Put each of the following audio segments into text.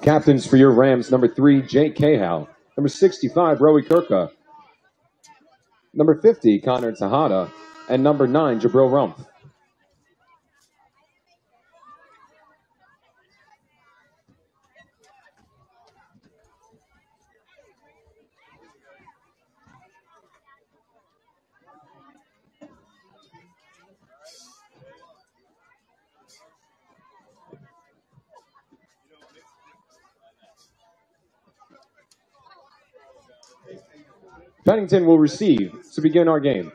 Captains for your Rams, number 3, Jake Cahill. Number 65, Rowie Kirka. Number 50, Connor Tejada. And number 9, Jabril Rumpf. Pennington will receive to begin our game.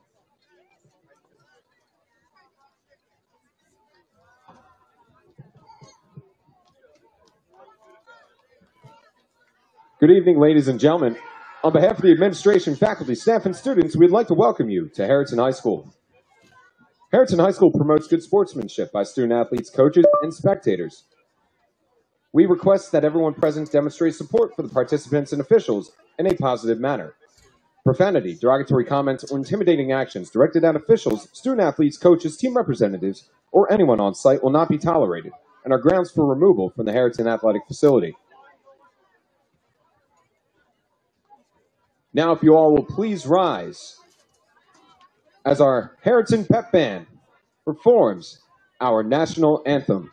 Good evening, ladies and gentlemen. On behalf of the administration, faculty, staff, and students, we'd like to welcome you to Harriton High School. Harriton High School promotes good sportsmanship by student athletes, coaches, and spectators. We request that everyone present demonstrate support for the participants and officials in a positive manner. Profanity, derogatory comments, or intimidating actions directed at officials, student athletes, coaches, team representatives, or anyone on site will not be tolerated and are grounds for removal from the Harriton Athletic Facility. Now, if you all will please rise as our Harriton Pep Band performs our national anthem.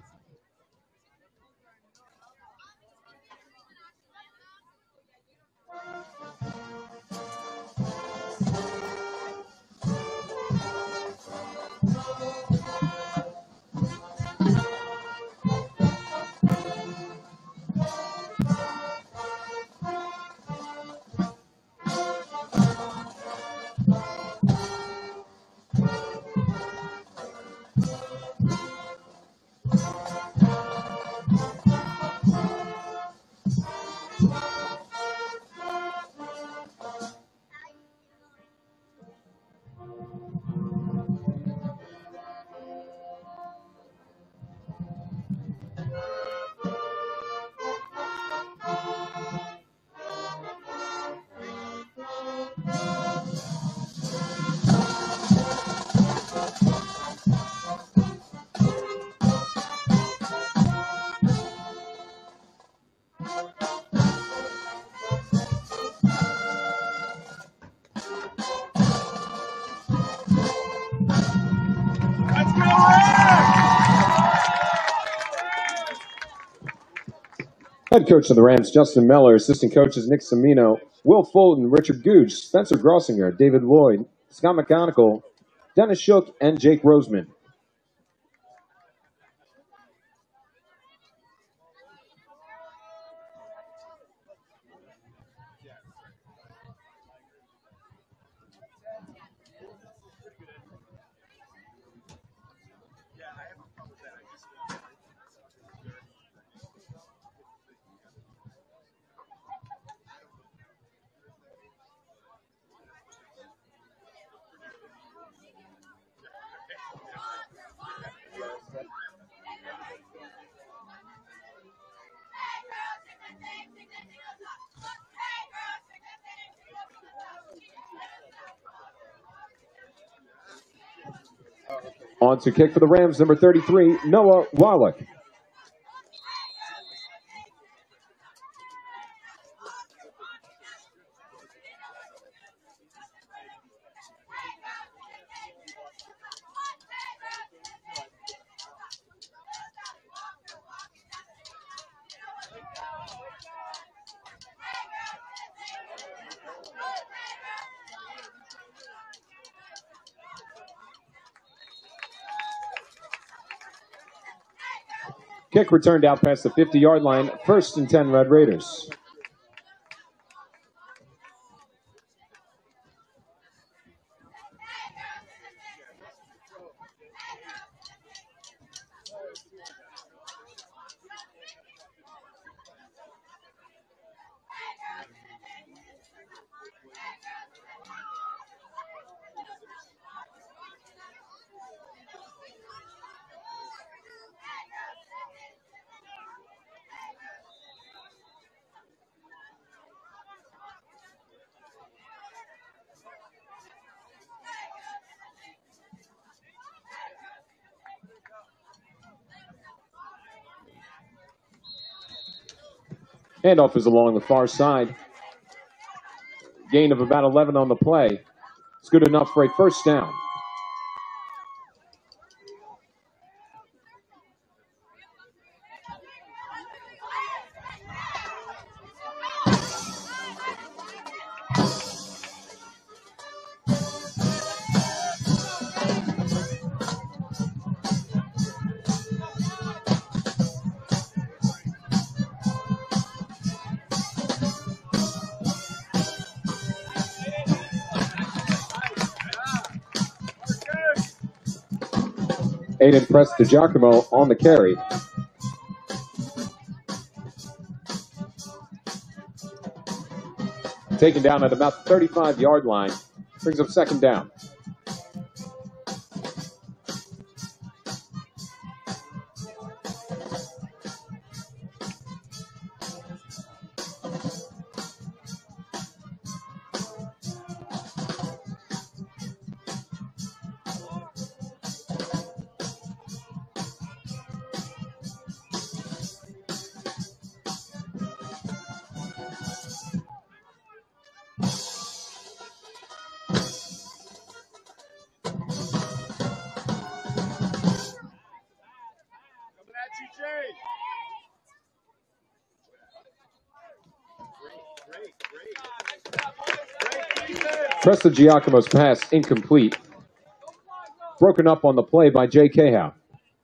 Head coach of the Rams, Justin Meller. Assistant coaches, Nick Semino, Will Fulton, Richard Gooch, Spencer Grossinger, David Lloyd, Scott McGonigal, Dennis Shook, and Jake Roseman. On to kick for the Rams, number 33, Noah Wallach. Kick returned out past the 50-yard line. 1st and 10, Red Raiders. Handoff is along the far side. Gain of about 11 on the play. It's good enough for a first down. Aiden pressed to Giacomo on the carry. Taken down at about the 35-yard line. Brings up second down. Presta Giacomo's pass incomplete. Broken up on the play by Jay Cahow.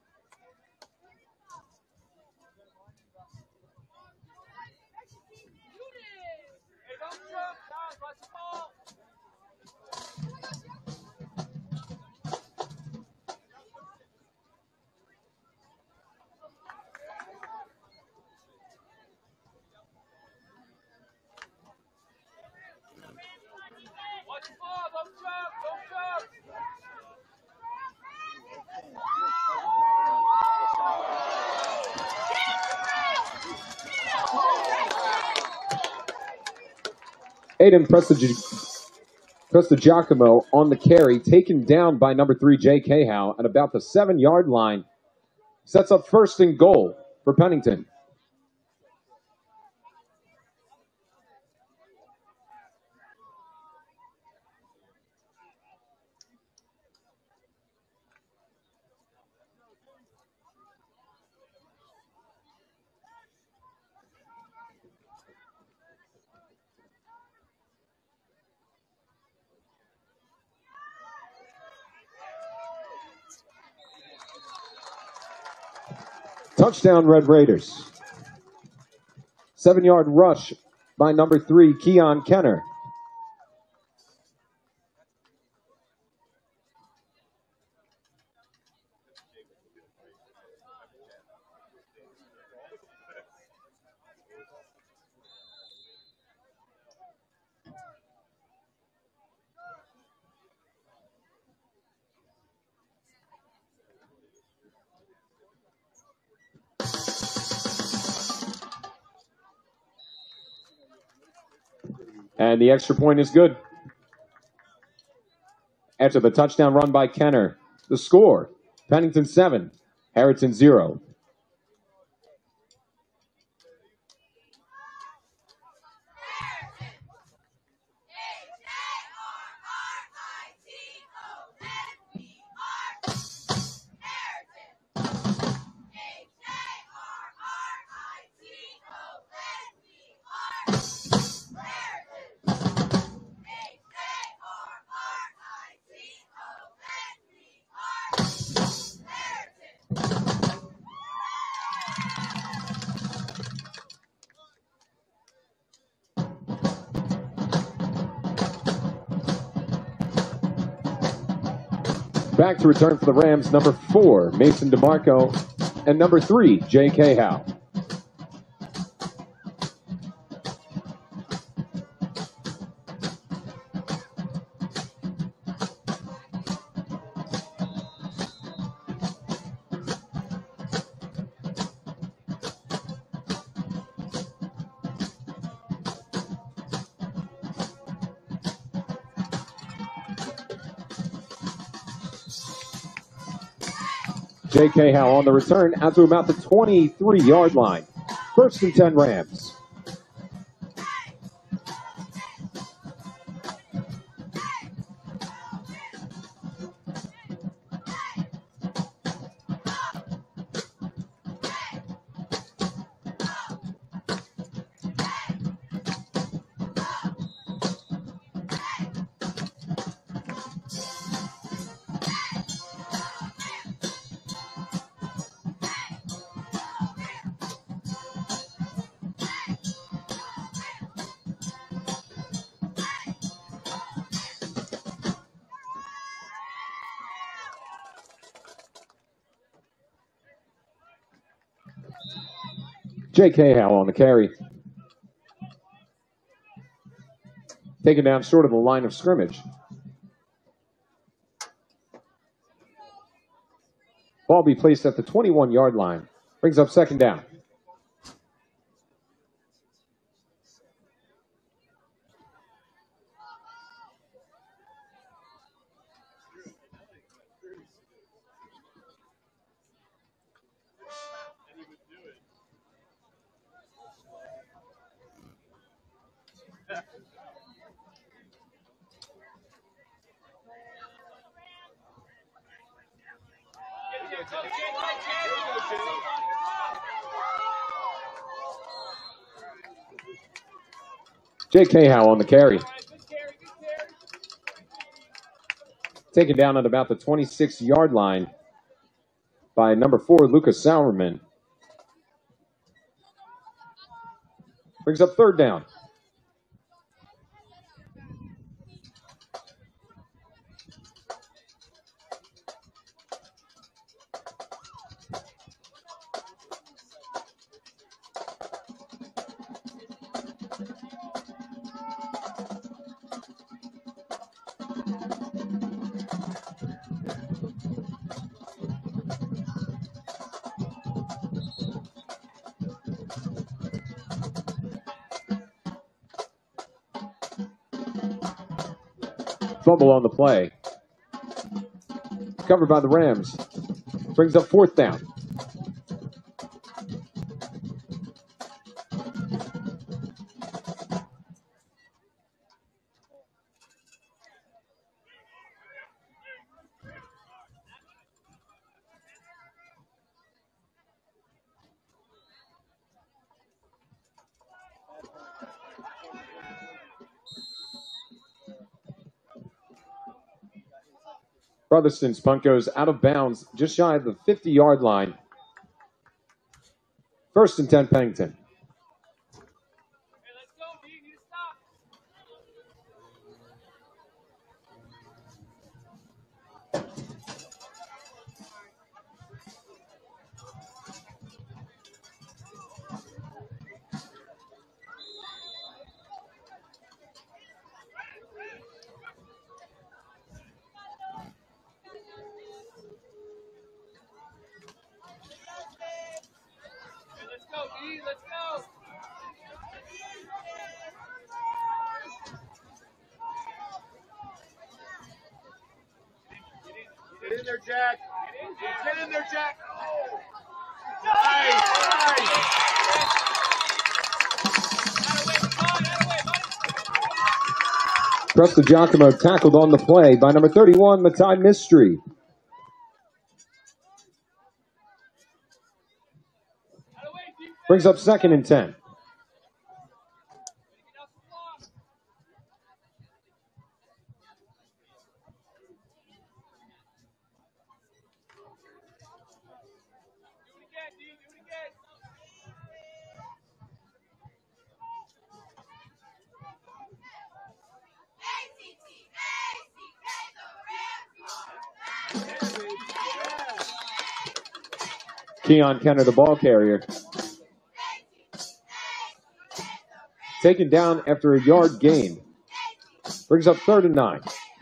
Aiden Presta Giacomo on the carry, taken down by number 3, Jay Cahow, at about the 7-yard line. Sets up first and goal for Pennington. Touchdown, Red Raiders. 7-yard rush by number 3, Keon Kenner. And the extra point is good. After the touchdown run by Kenner, the score, Pennington 7, Harriton 0. Back to return for the Rams, number 4, Mason DeMarco, and number 3, Jay Cahow. Jay Cahow on the return out to about the 23-yard line. First and 10 Rams. Jake Cahill on the carry. Taken down short of the line of scrimmage. Ball be placed at the 21-yard line. Brings up second down. Jake Cahill on the carry. Taken down at about the 26-yard line by number 4, Lucas Sauerman. Brings up third down. Fumble on the play. Covered by the Rams. Brings up fourth down. Brotherston's punt goes out of bounds just shy of the 50-yard line. First and 10, Pennington. Get in there, Jack. Get in there, Jack. Oh. Nice. Preston Giacomo tackled on the play by number 31, Matai Mystery. Brings up second and 10. Keon Kenner, the ball carrier. Taken down after a yard gain. Brings up third and 9.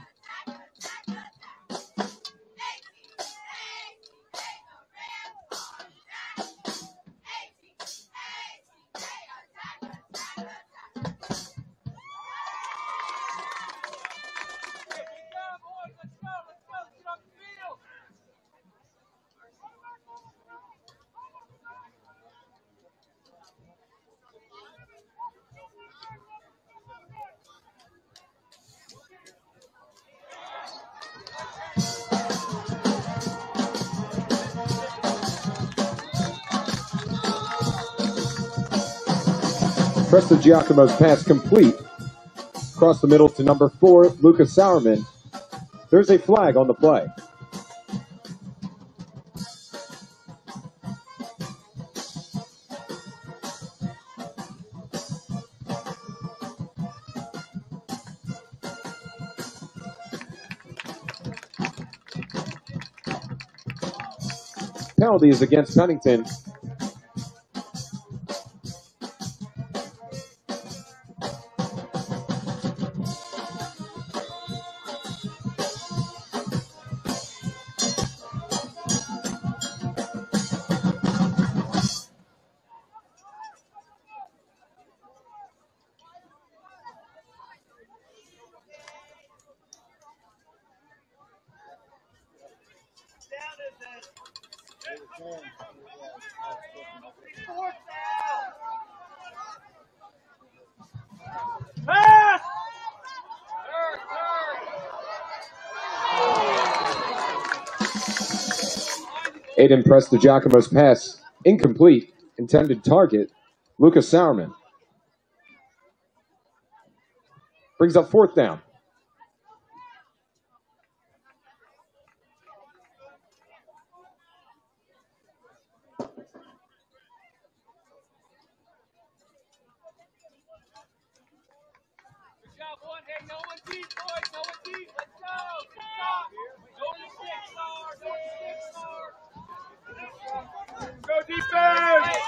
Preston Giacomo's pass complete. Across the middle to number 4, Lucas Sauerman. There's a flag on the play. Penalty is against Pennington. Aiden pressed the Giacomo's pass. Incomplete. Intended target, Lucas Sauerman. Brings up 4th down. Go defense!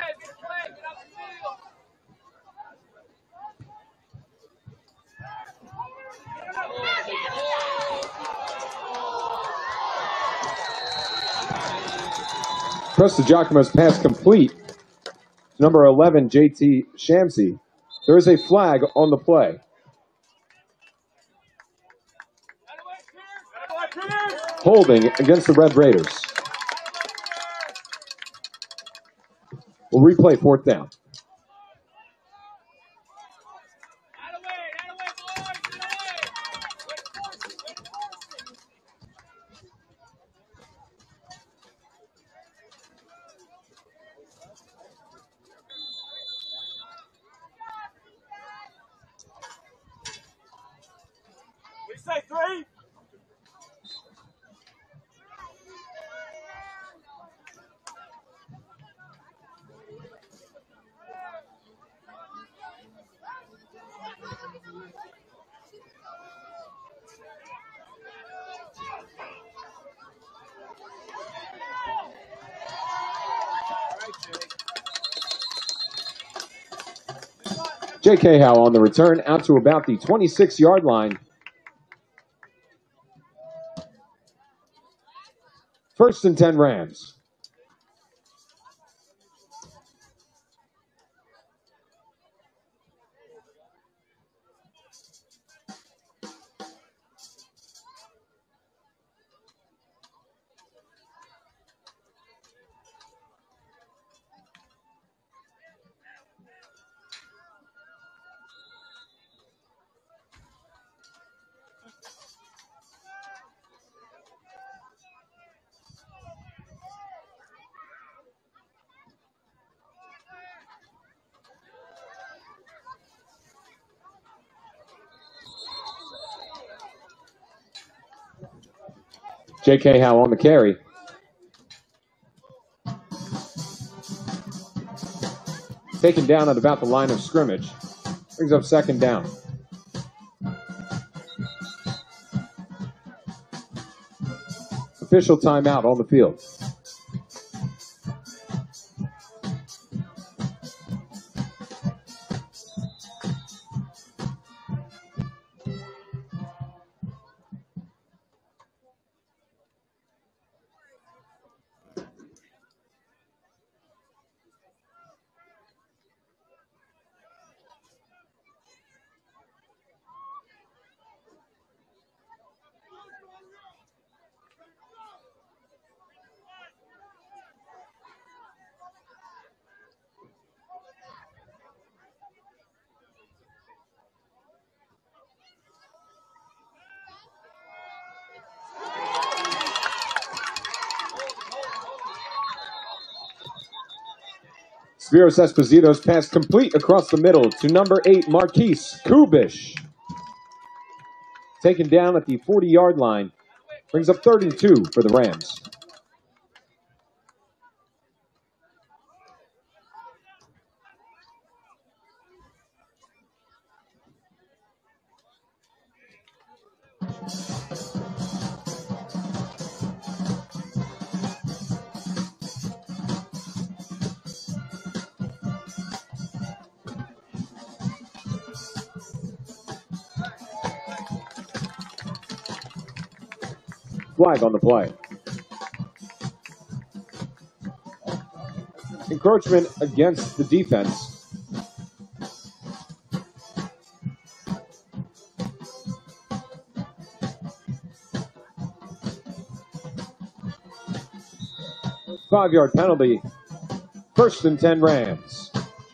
Press the Giacomo's pass complete. Number 11, JT Shamsi. There is a flag on the play. Holding against the Red Raiders. We'll replay 4th down. We say 3. J.K. Howe on the return out to about the 26-yard line. 1st and 10 Rams. J.K. Howe on the carry. Taken down at about the line of scrimmage. Brings up 2nd down. Official timeout on the field. Spiros Esposito's pass complete across the middle to number 8, Marquise Kubish. Taken down at the 40-yard line. Brings up 3rd and 2 for the Rams. Flag on the play. Encroachment against the defense. 5-yard penalty. 1st and 10 Rams.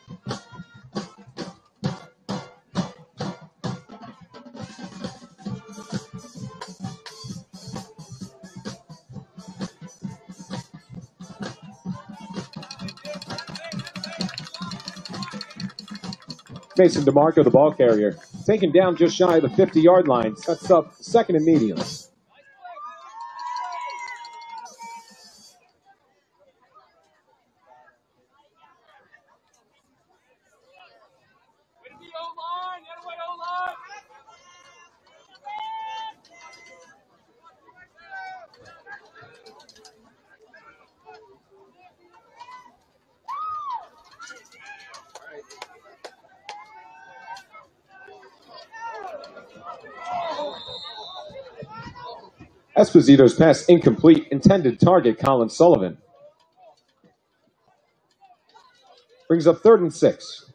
Mason DeMarco, the ball carrier, taken down just shy of the 50-yard line. Sets up 2nd and medium. Esposito's pass incomplete. Intended target, Colin Sullivan. Brings up 3rd and 6.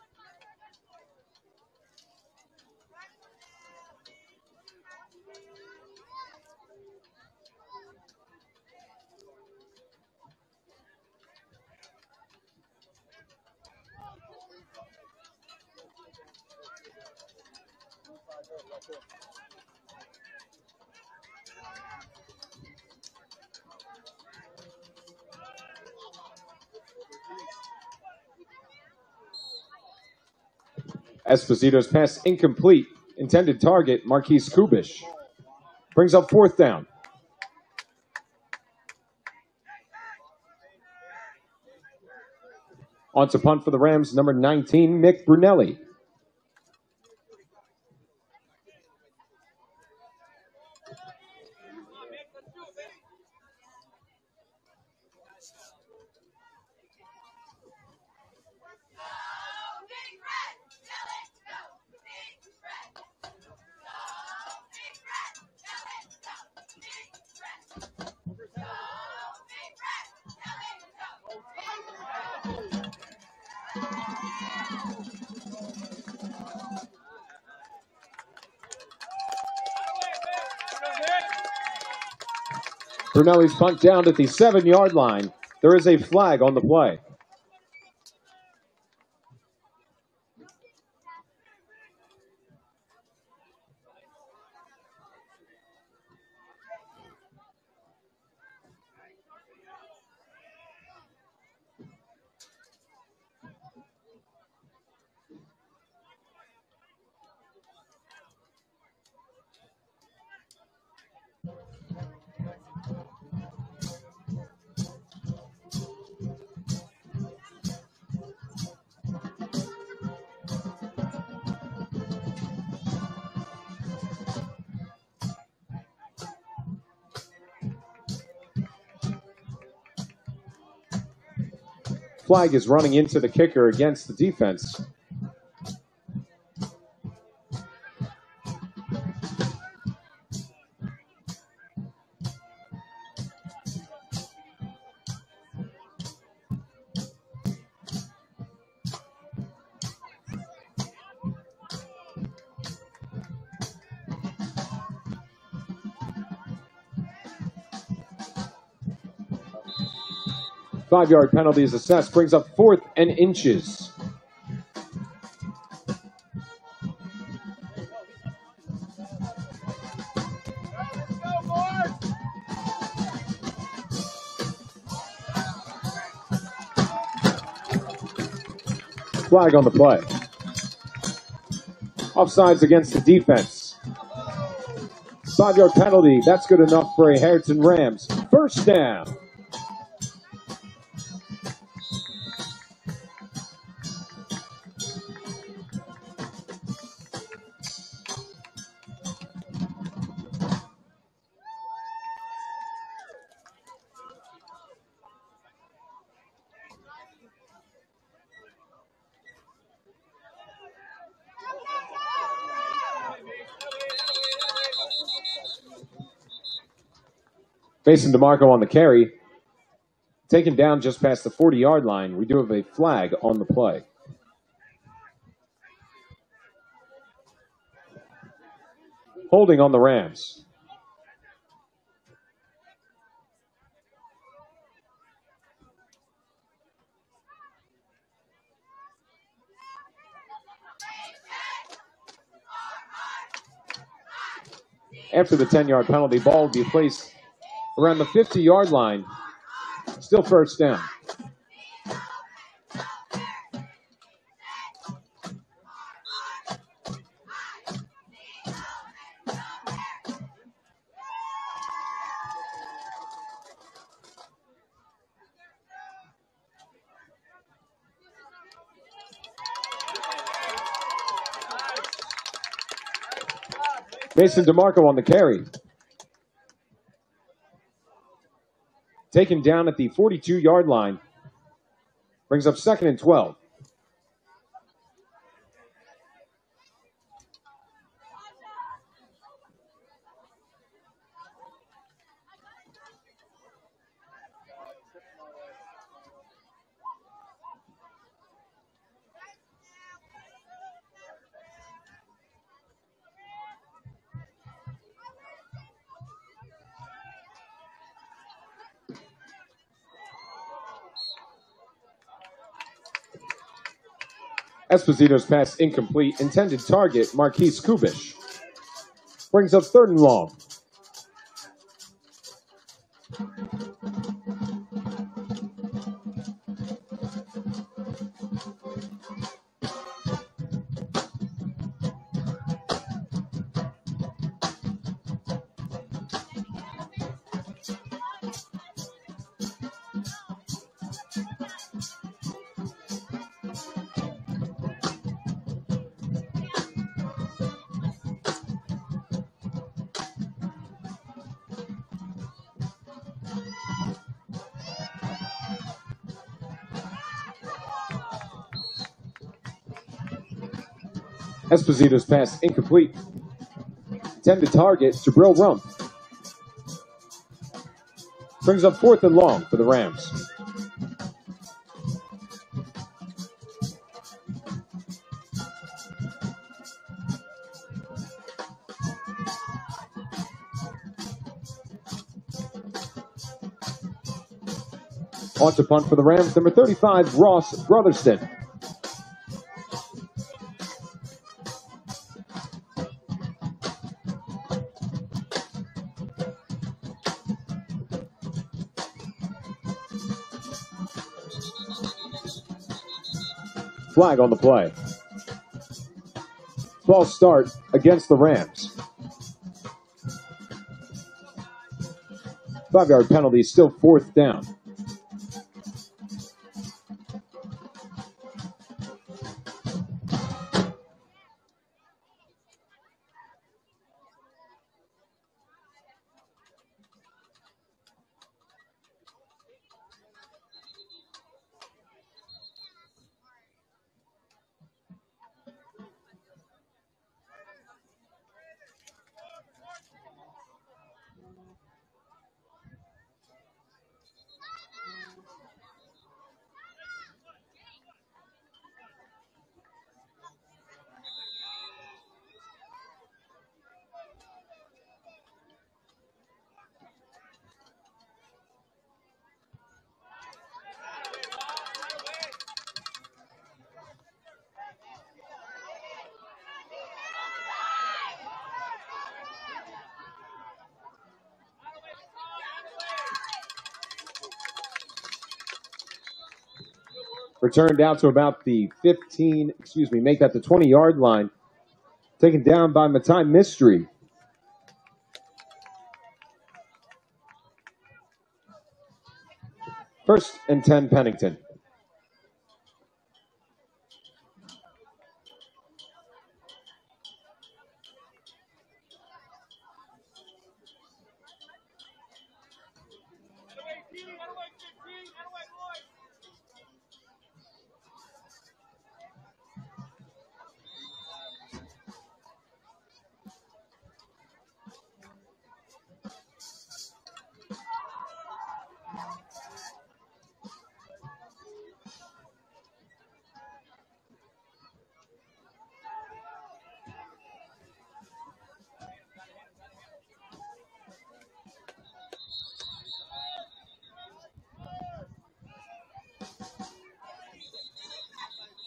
Esposito's pass incomplete. Intended target, Marquise Kubish. Brings up 4th down. On to punt for the Rams, number 19, Mick Brunelli. Brunelli's punt down at the 7-yard line. There is a flag on the play. Flag is running into the kicker against the defense. Five-yard penalty is assessed, brings up 4th and inches. Flag on the play. Offsides against the defense. 5-yard penalty, that's good enough for a Harriton Rams. 1st down. Mason DeMarco on the carry. Taken down just past the 40-yard line. We do have a flag on the play. Holding on the Rams. After the 10-yard penalty, ball will be placed around the 50-yard line. Still first down. Mason DeMarco on the carry. Taken down at the 42-yard line. Brings up 2nd and 12. Esposito's pass incomplete. Intended target, Marquise Kubish. Brings up 3rd and long. Esposito's pass incomplete. Intended target, Jabril Rump. Brings up 4th and long for the Rams. On to punt for the Rams, number 35, Ross Brotherston. Flag on the play. Ball start against the Rams. 5-yard penalty, still 4th down. Returned out to about the 20-yard line. Taken down by Matai Mystery. First and 10, Pennington.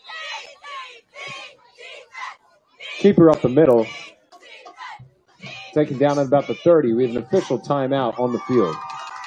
Keeper up the middle. Taken down at about the 30. We have an official timeout on the field.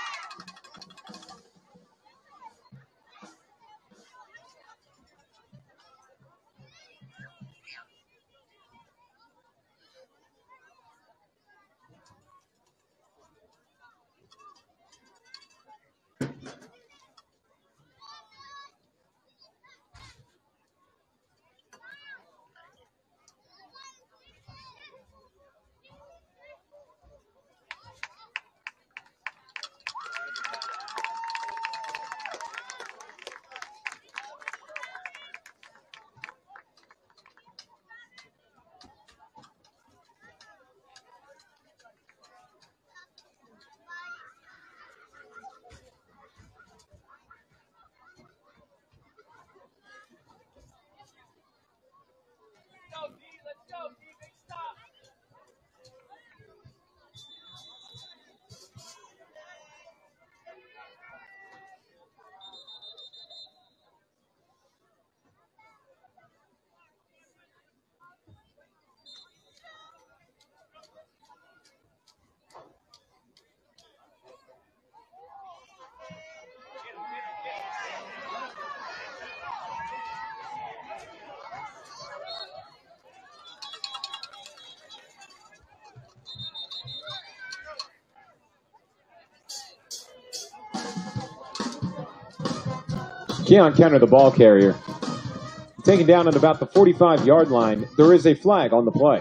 Keon Kenner, the ball carrier. Taken down at about the 45-yard line. There is a flag on the play.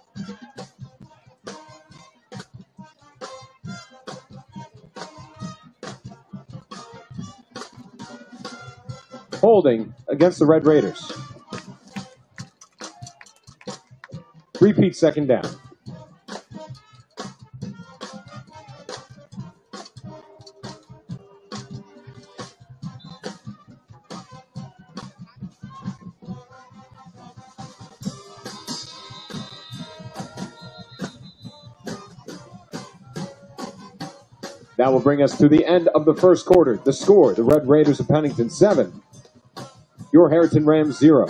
Holding against the Red Raiders. Repeat second down. That will bring us to the end of the first quarter. The score, the Red Raiders of Pennington 7, your Harriton Rams 0.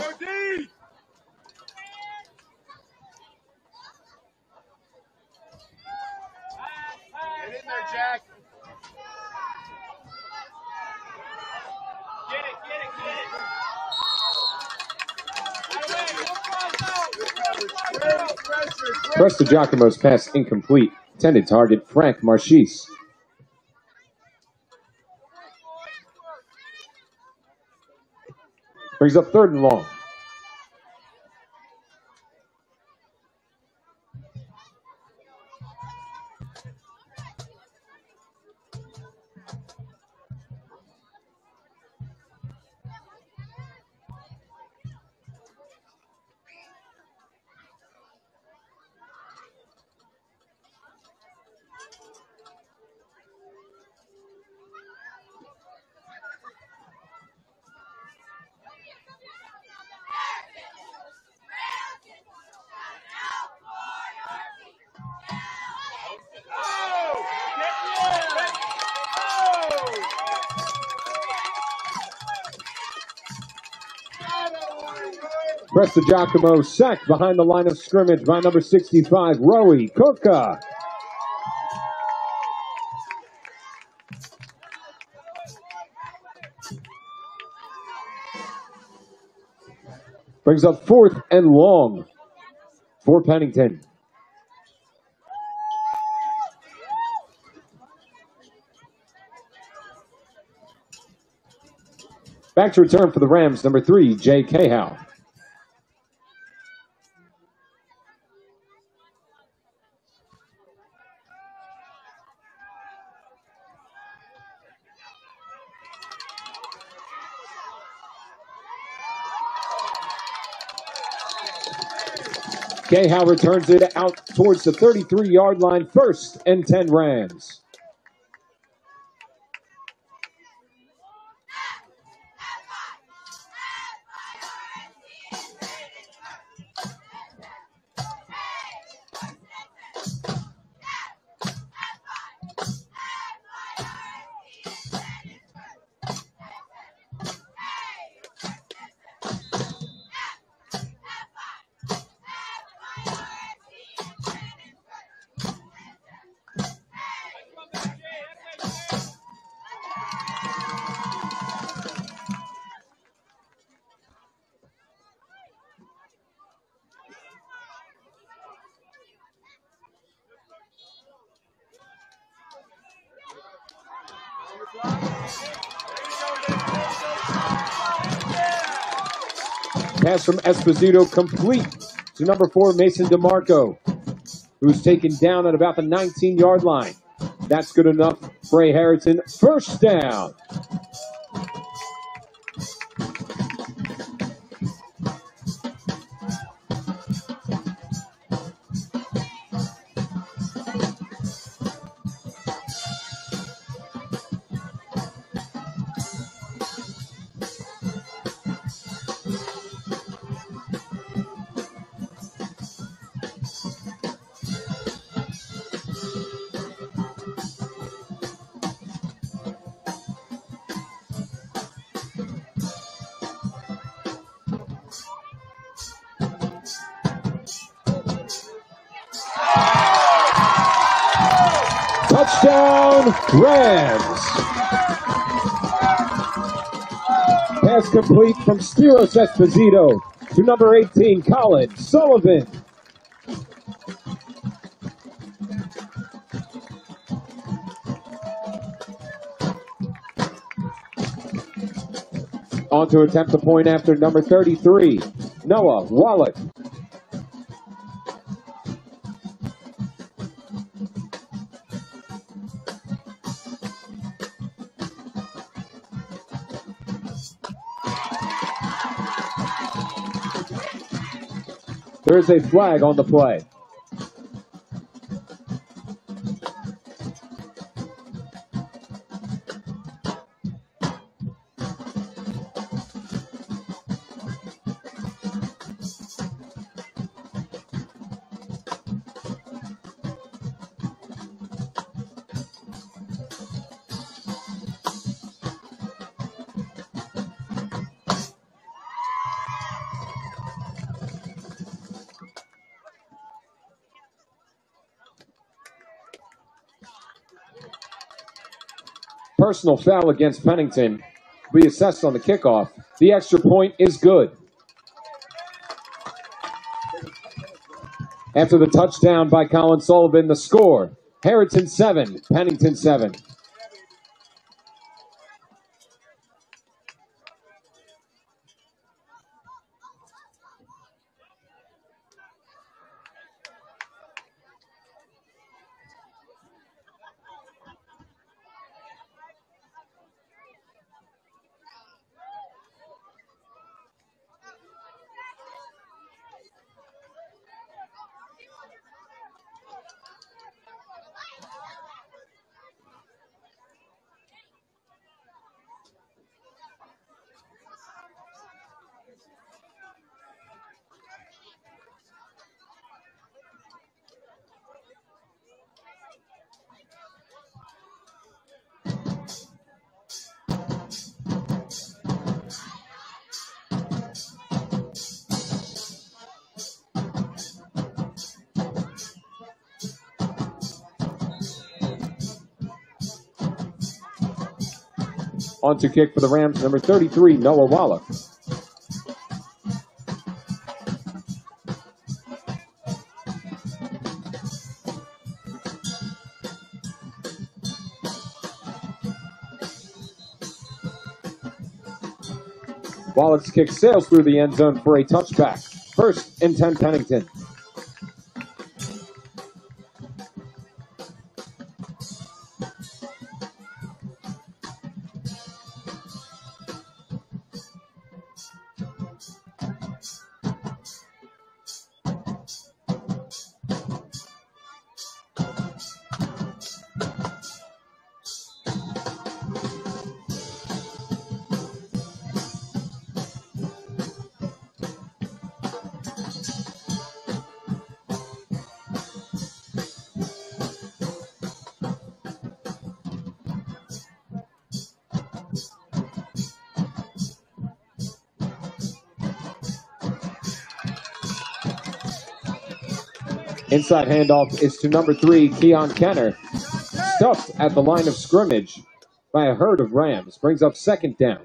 Go D! Get in there, Jack. Get it. Presta Giacomo's pass incomplete. Intended target, Frank Marchese. Brings up 3rd and long. Presta Giacomo sacked behind the line of scrimmage by number 65, Rowie Coca. Brings up 4th and long for Pennington. Back to return for the Rams, number 3, Jay Cahow. Cahow returns it out towards the 33-yard line, 1st and 10 Rams. Pass from Esposito complete to number 4, Mason DeMarco, who's taken down at about the 19-yard line. That's good enough for a Harriton 1st down. Touchdown, Rams. Pass complete from Spiros Esposito to number 18, Colin Sullivan. On to attempt the point after number 33, Noah Wallach. There's a flag on the play. personal foul against Pennington will be assessed on the kickoff. The extra point is good. After the touchdown by Colin Sullivan, the score, Harriton 7, Pennington 7. On to kick for the Rams, number 33, Noah Wallach. Wallach's kick sails through the end zone for a touchback. 1st and 10 Pennington. Inside handoff is to number 3, Keon Kenner. Stuffed at the line of scrimmage by a herd of Rams. Brings up 2nd down.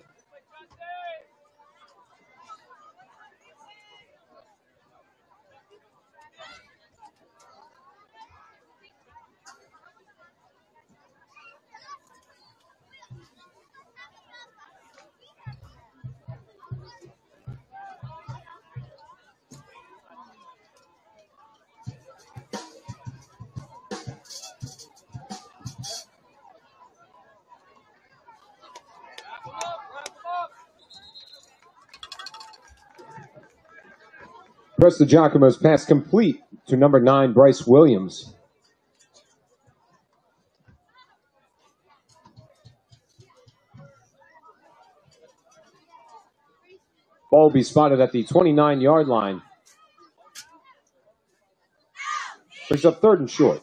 Presta Giacomo's pass complete to number 9, Bryce Williams. Ball will be spotted at the 29-yard line. Brings up 3rd and short.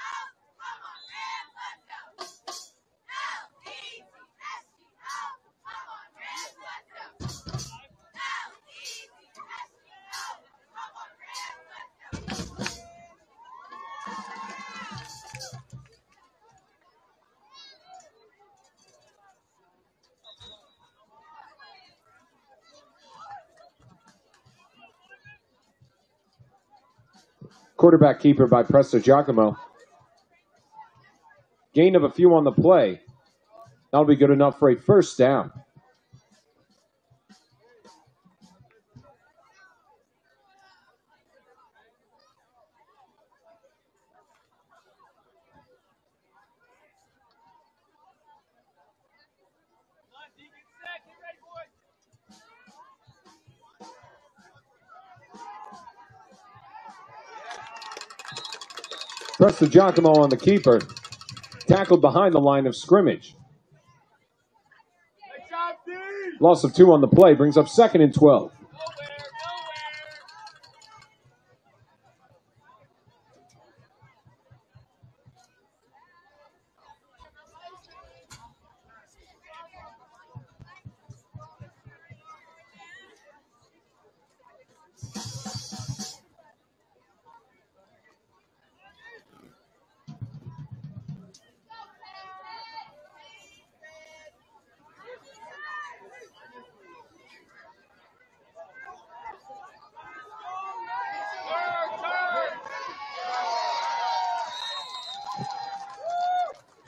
Quarterback keeper by Presta Giacomo. Gain of a few on the play. That'll be good enough for a 1st down. Presta Giacomo on the keeper. Tackled behind the line of scrimmage. Loss of 2 on the play brings up 2nd and 12.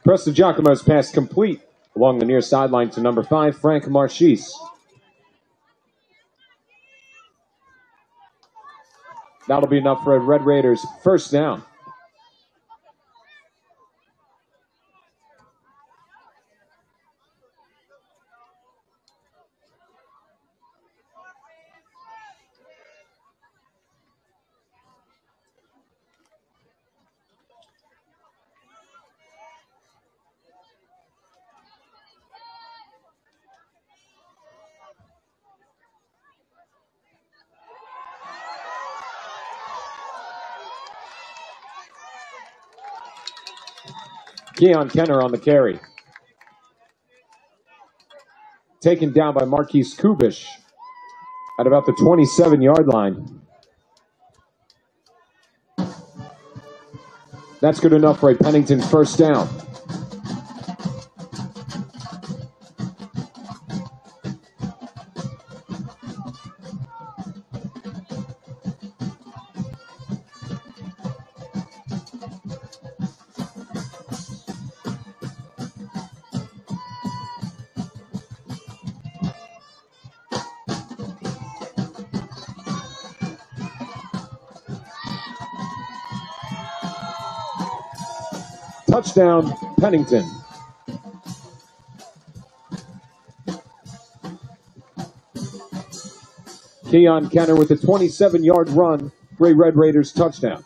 Preston Giacomo's pass complete along the near sideline to number 5, Frank Marchese. That'll be enough for Red Raiders first down. Keon Kenner on the carry. Taken down by Marquise Kubish at about the 27-yard line. That's good enough for a Pennington first down. Touchdown, Pennington. Keon Kenner with a 27-yard run for a Red Raiders touchdown.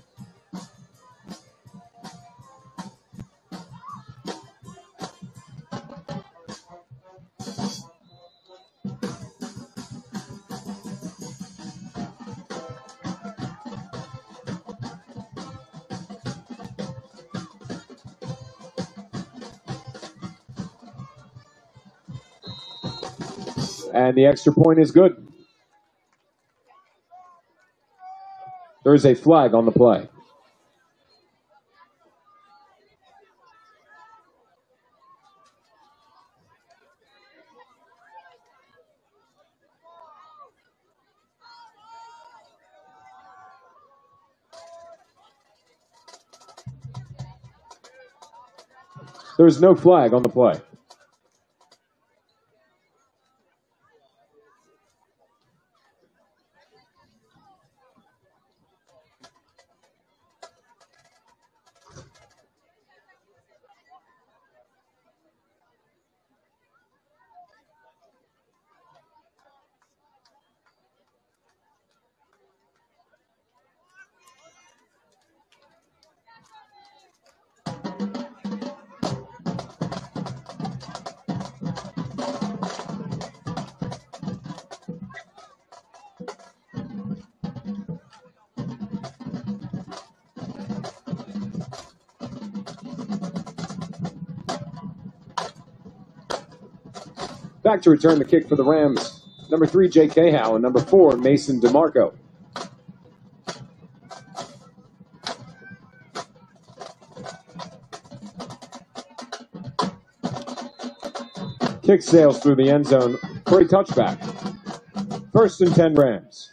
And the extra point is good. There is a flag on the play. There is no flag on the play. Back to return the kick for the Rams. Number 3, J.K. Howe, and number 4, Mason DeMarco. Kick sails through the end zone for a touchback. First and 10 Rams.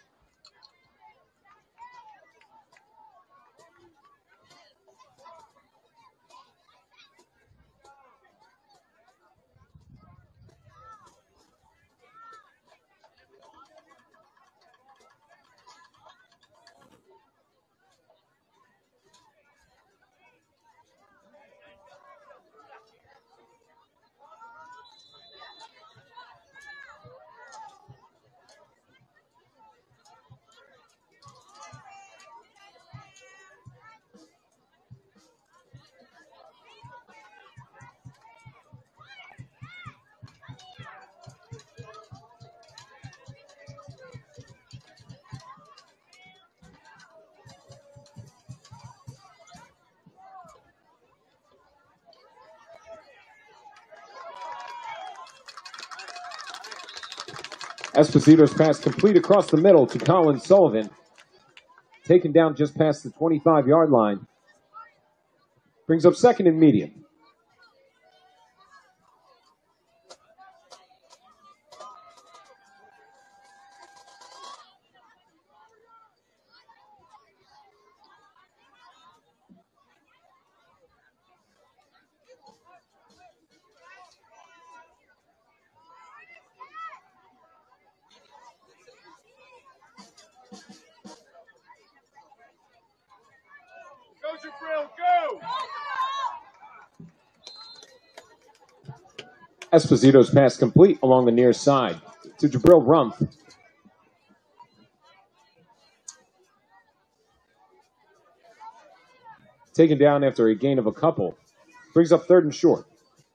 Esposito's pass complete across the middle to Colin Sullivan. Taken down just past the 25-yard line. Brings up second and medium. Jabril, go! Esposito's pass complete along the near side to Jabril Rumpf. Taken down after a gain of a couple. Brings up 3rd and short.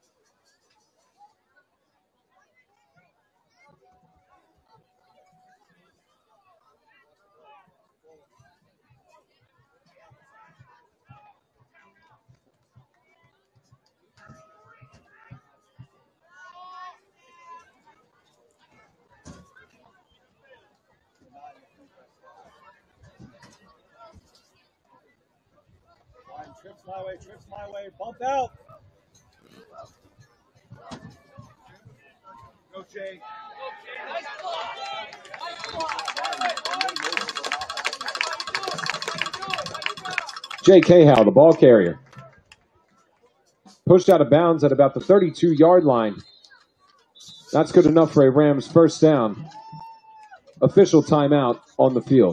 Trips my way, bump out. Go, Jay. Jay Cahow, the ball carrier. Pushed out of bounds at about the 32-yard line. That's good enough for a Rams first down. Official timeout on the field.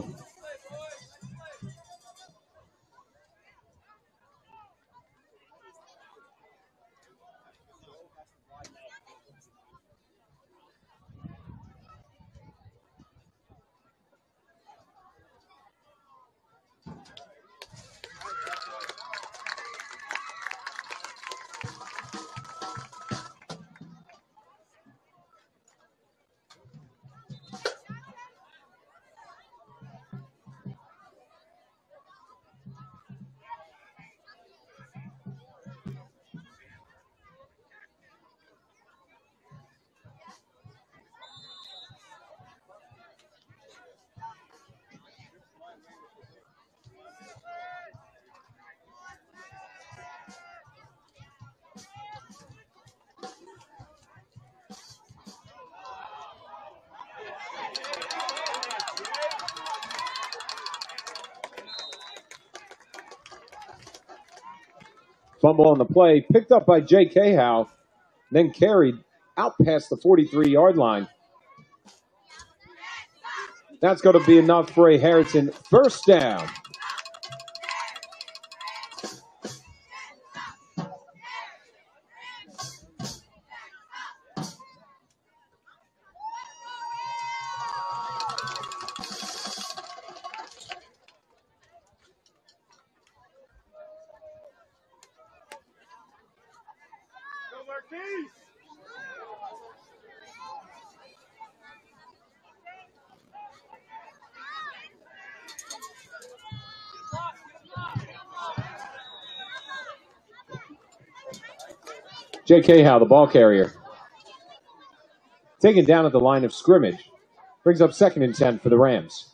Fumble on the play, picked up by Jay Cahow, then carried out past the 43-yard line. That's going to be enough for a Harriton first down. Go, Marquise! Jay Cahow, the ball carrier. Taken down at the line of scrimmage. Brings up 2nd and 10 for the Rams.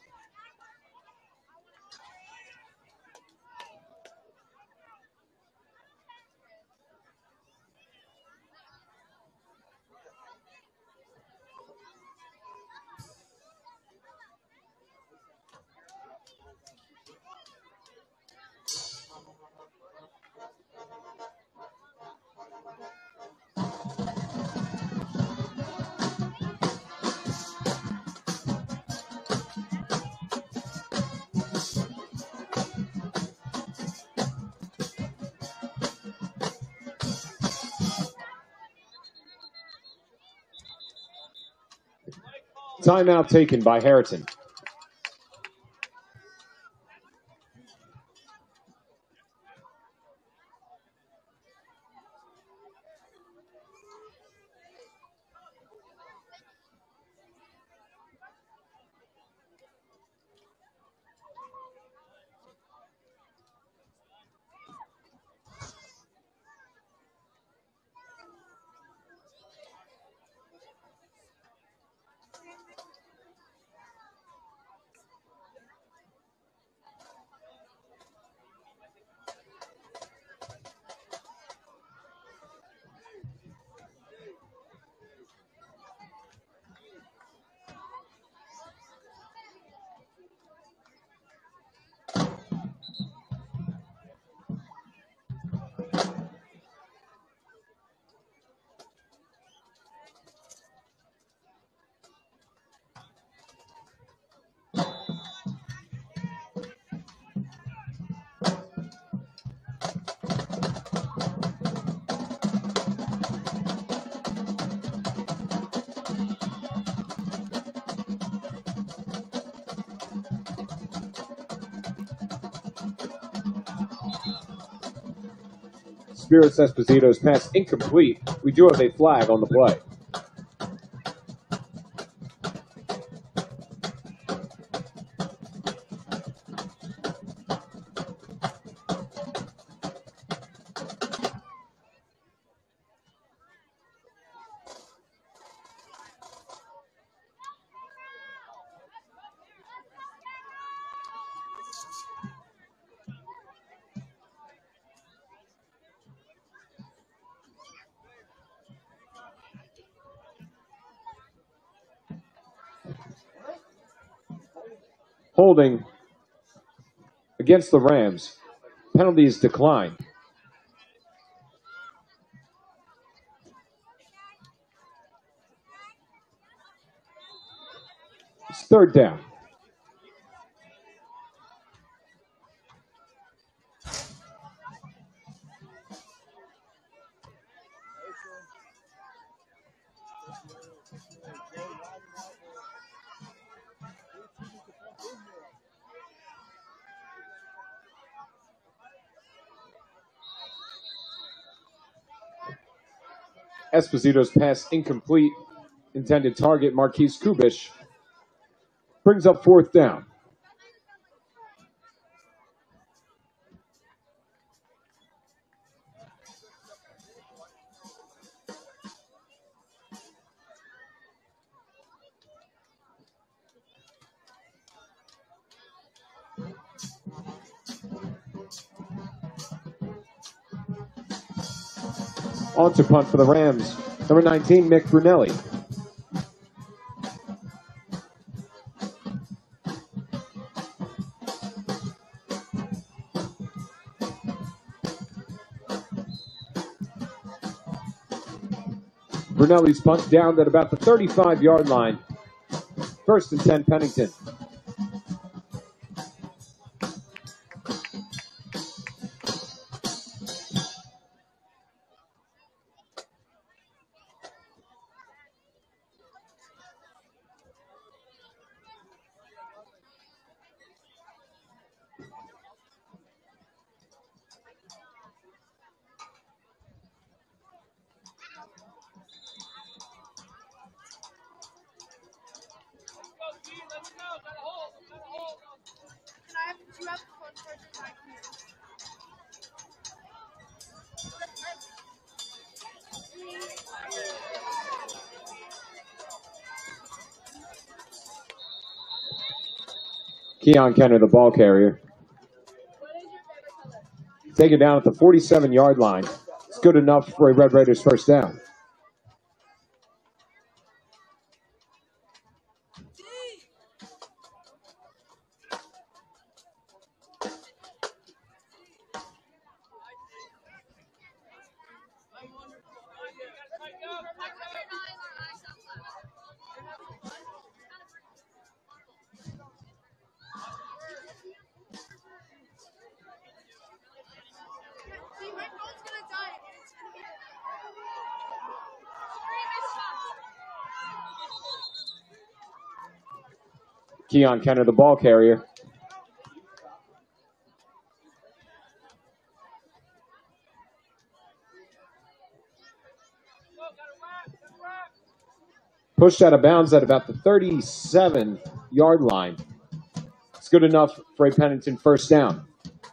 Timeout taken by Harriton. Spirits Esposito's pass incomplete. We do have a flag on the play. Holding against the Rams. Penalties declined. It's third down. Esposito's pass incomplete. Intended target, Marquise Kubish. Brings up fourth down. On to punt for the Rams. Number 19, Mick Brunelli. Brunelli's punt down at about the 35-yard line. First and 10, Pennington. Keon Kenner, the ball carrier. Take it down at the 47-yard line. It's good enough for a Red Raiders first down. Keon Kenner, the ball carrier. Pushed out of bounds at about the 37-yard line. It's good enough for a Pennington first down.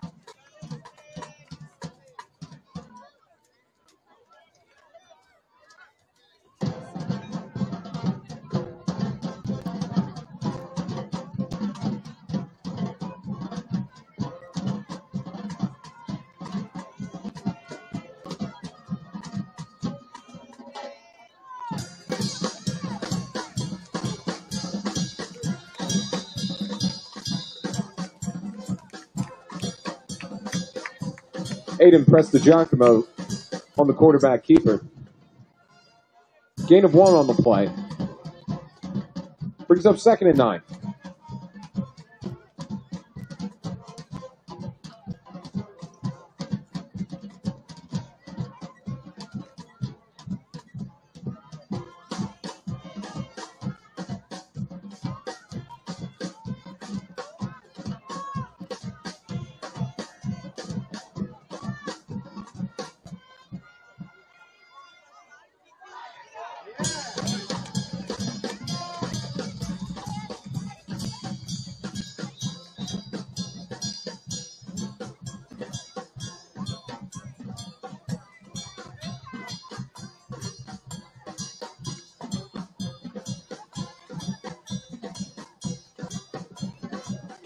Aiden Prestigiacomo on the quarterback keeper. Gain of 1 on the play. Brings up second and 9.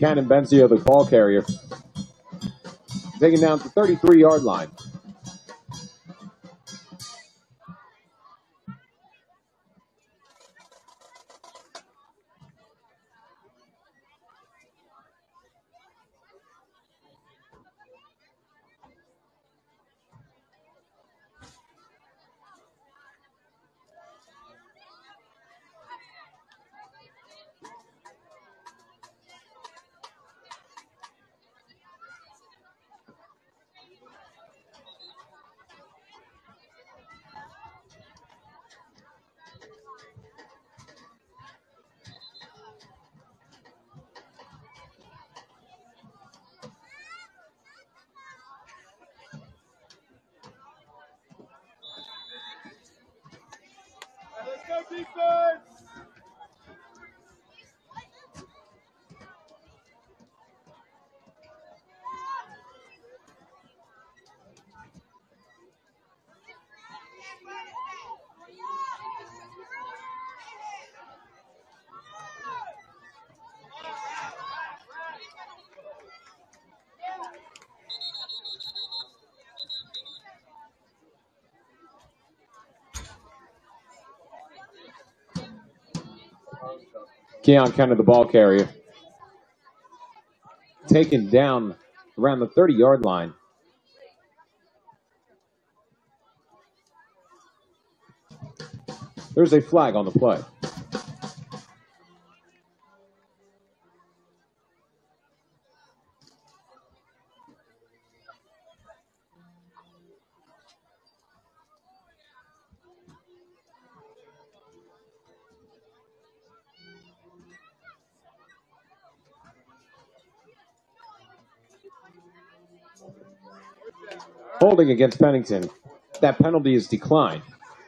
Cannon Benzio, the ball carrier, taken down to the 33-yard line. Let's go, defense! Keon Kenner, the ball carrier, taken down around the 30-yard line. There's a flag on the play. Holding against Pennington. That penalty is declined.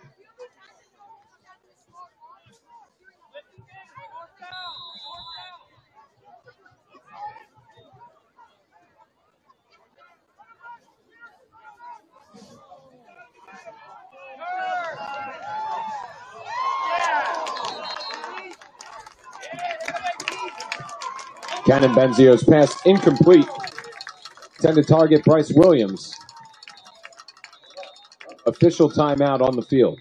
Cannon Benzio's pass incomplete. Intended target Bryce Williams. Official timeout on the field.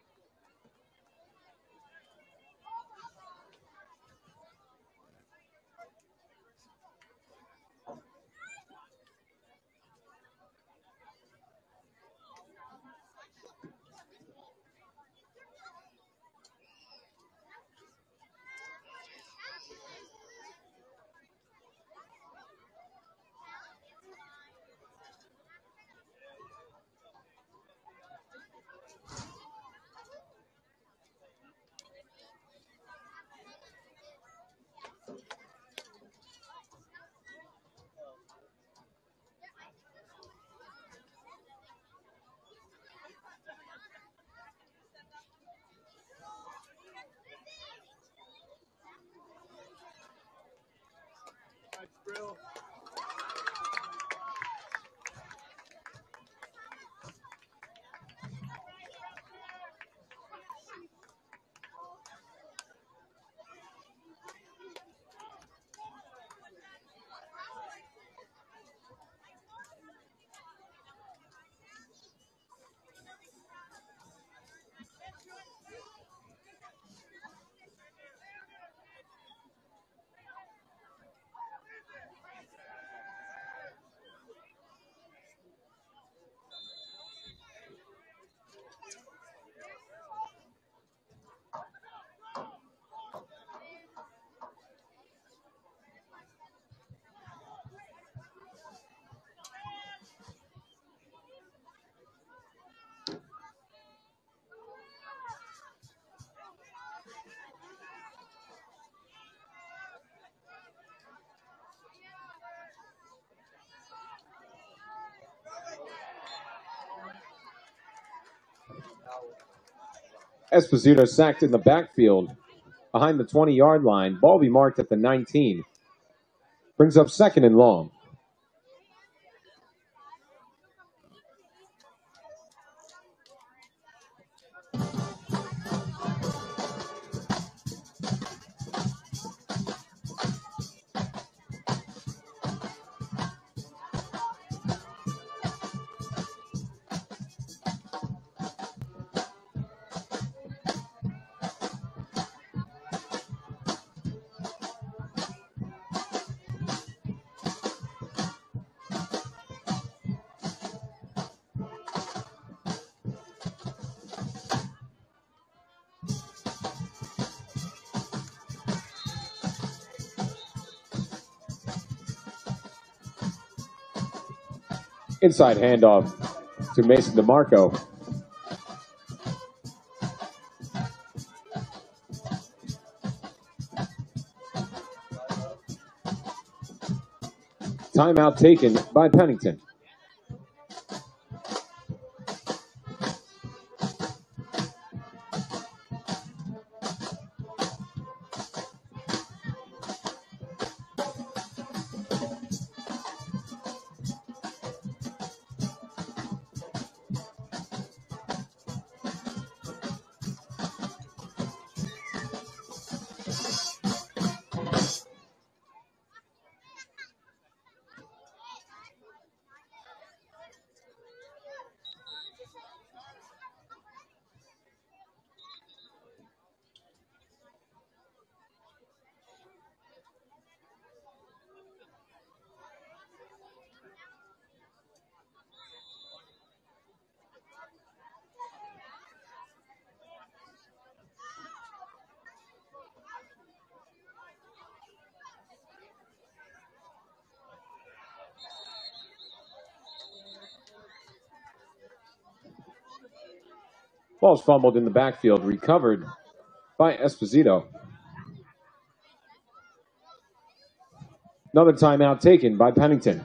Esposito sacked in the backfield behind the 20-yard line. Ball be marked at the 19. Brings up second and long. Inside handoff to Mason DeMarco. Timeout taken by Pennington. Ball's fumbled in the backfield, recovered by Esposito. Another timeout taken by Pennington.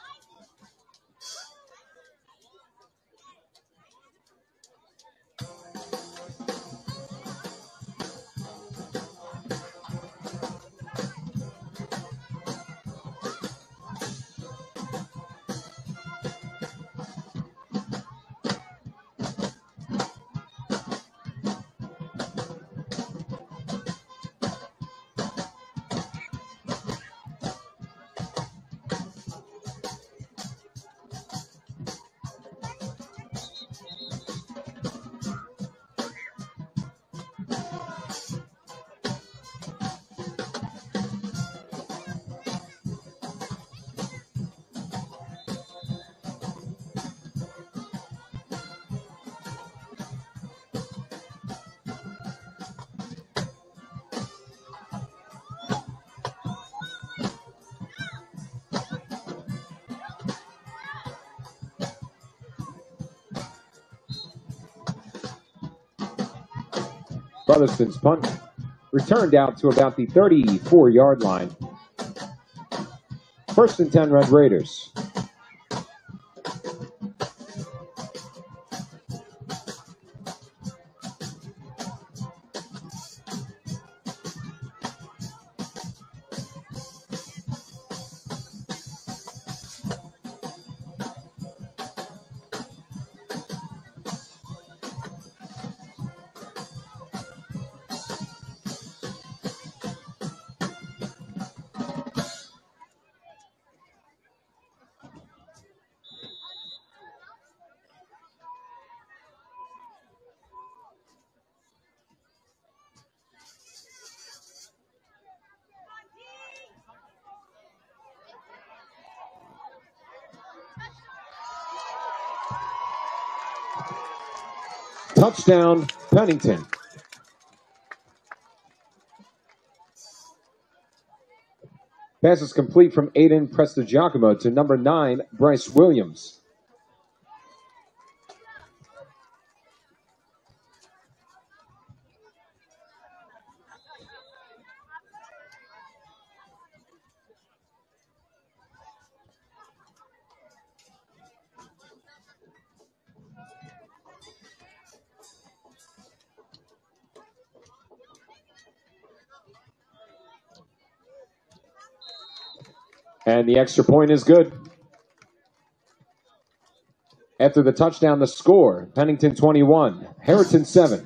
Brotherston's punt returned out to about the 34-yard line. 1st and 10 Red Raiders. Touchdown, Pennington. Pass is complete from Aiden Prestigiacomo to number 9, Bryce Williams. And the extra point is good. After the touchdown, the score, Pennington 21, Harriton 7.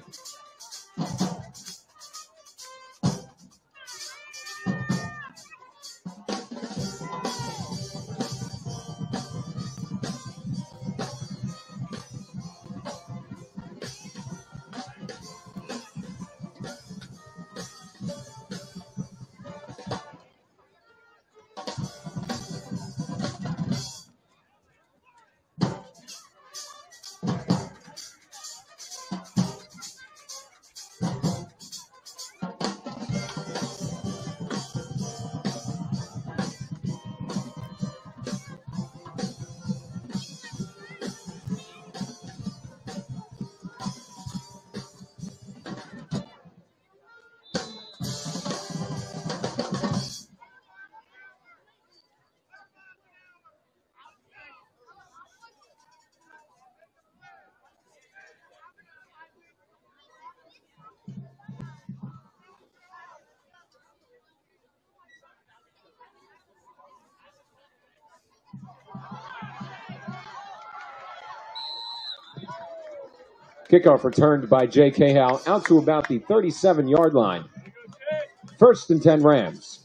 Kickoff returned by Jay Cahill out to about the 37-yard line. 1st and 10 Rams.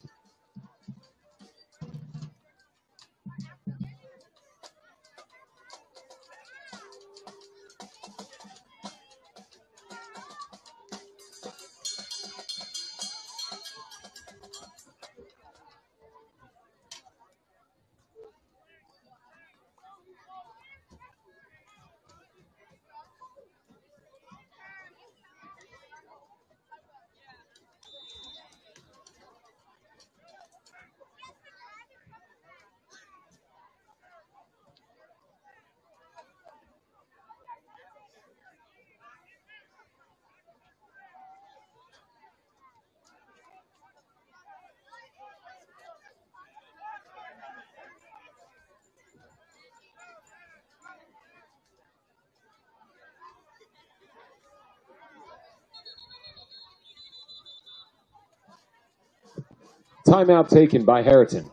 Timeout taken by Harriton.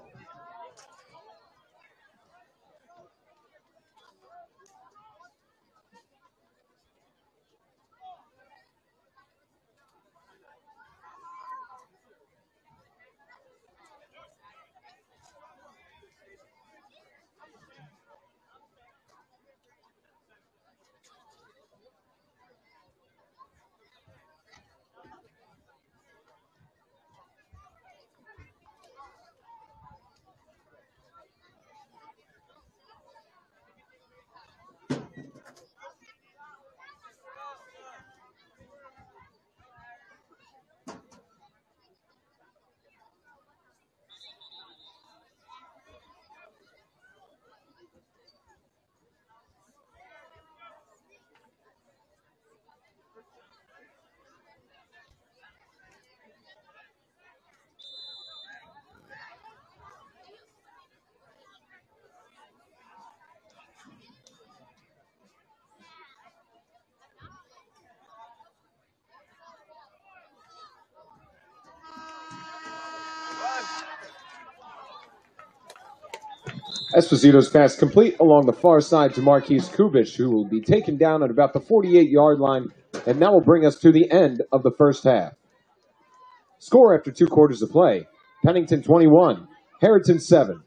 Esposito's pass complete along the far side to Marquise Kubish, who will be taken down at about the 48-yard line, and that will bring us to the end of the first half. Score after 2 quarters of play, Pennington 21, Harriton 7.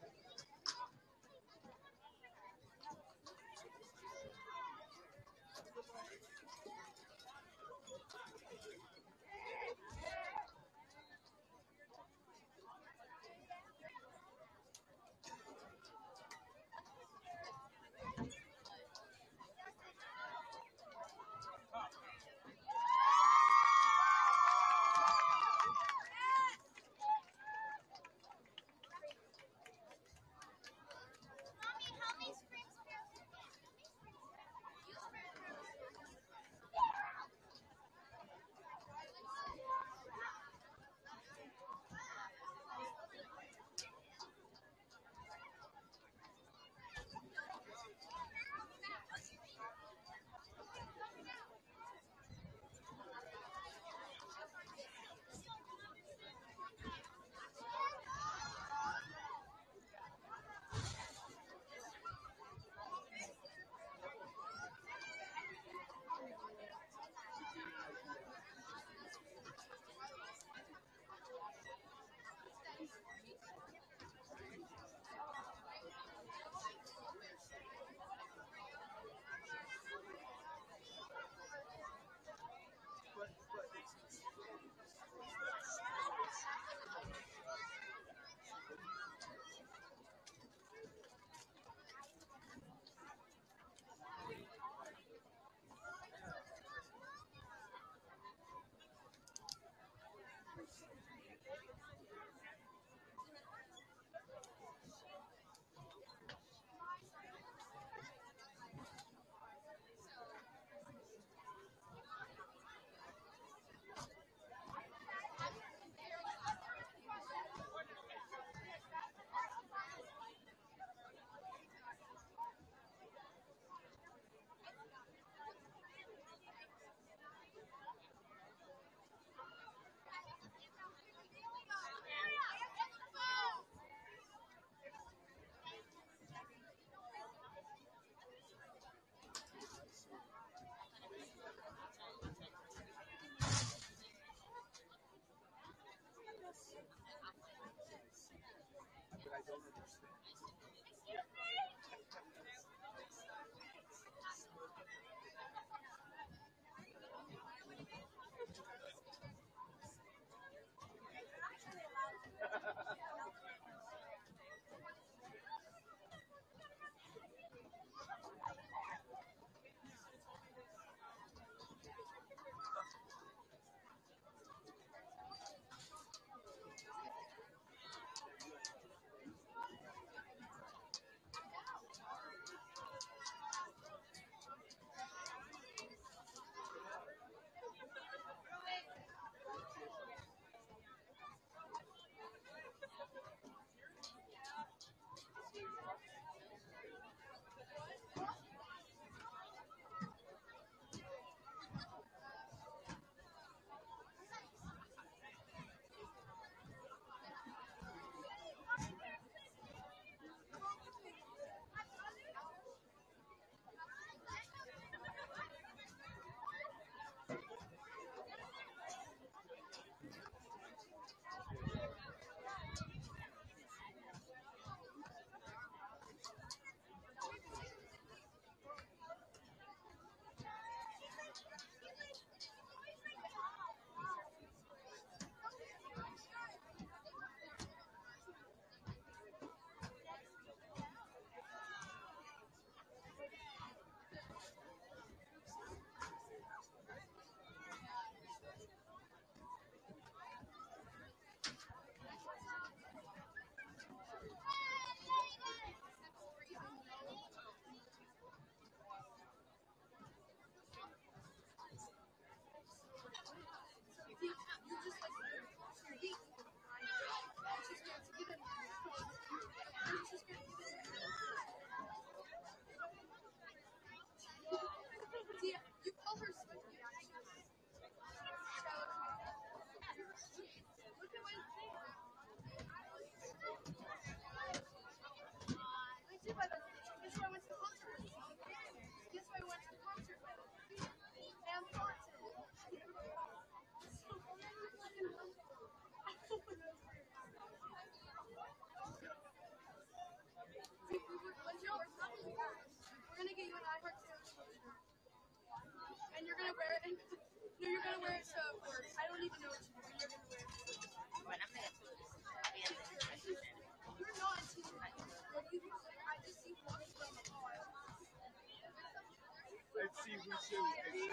Let's see who shoot.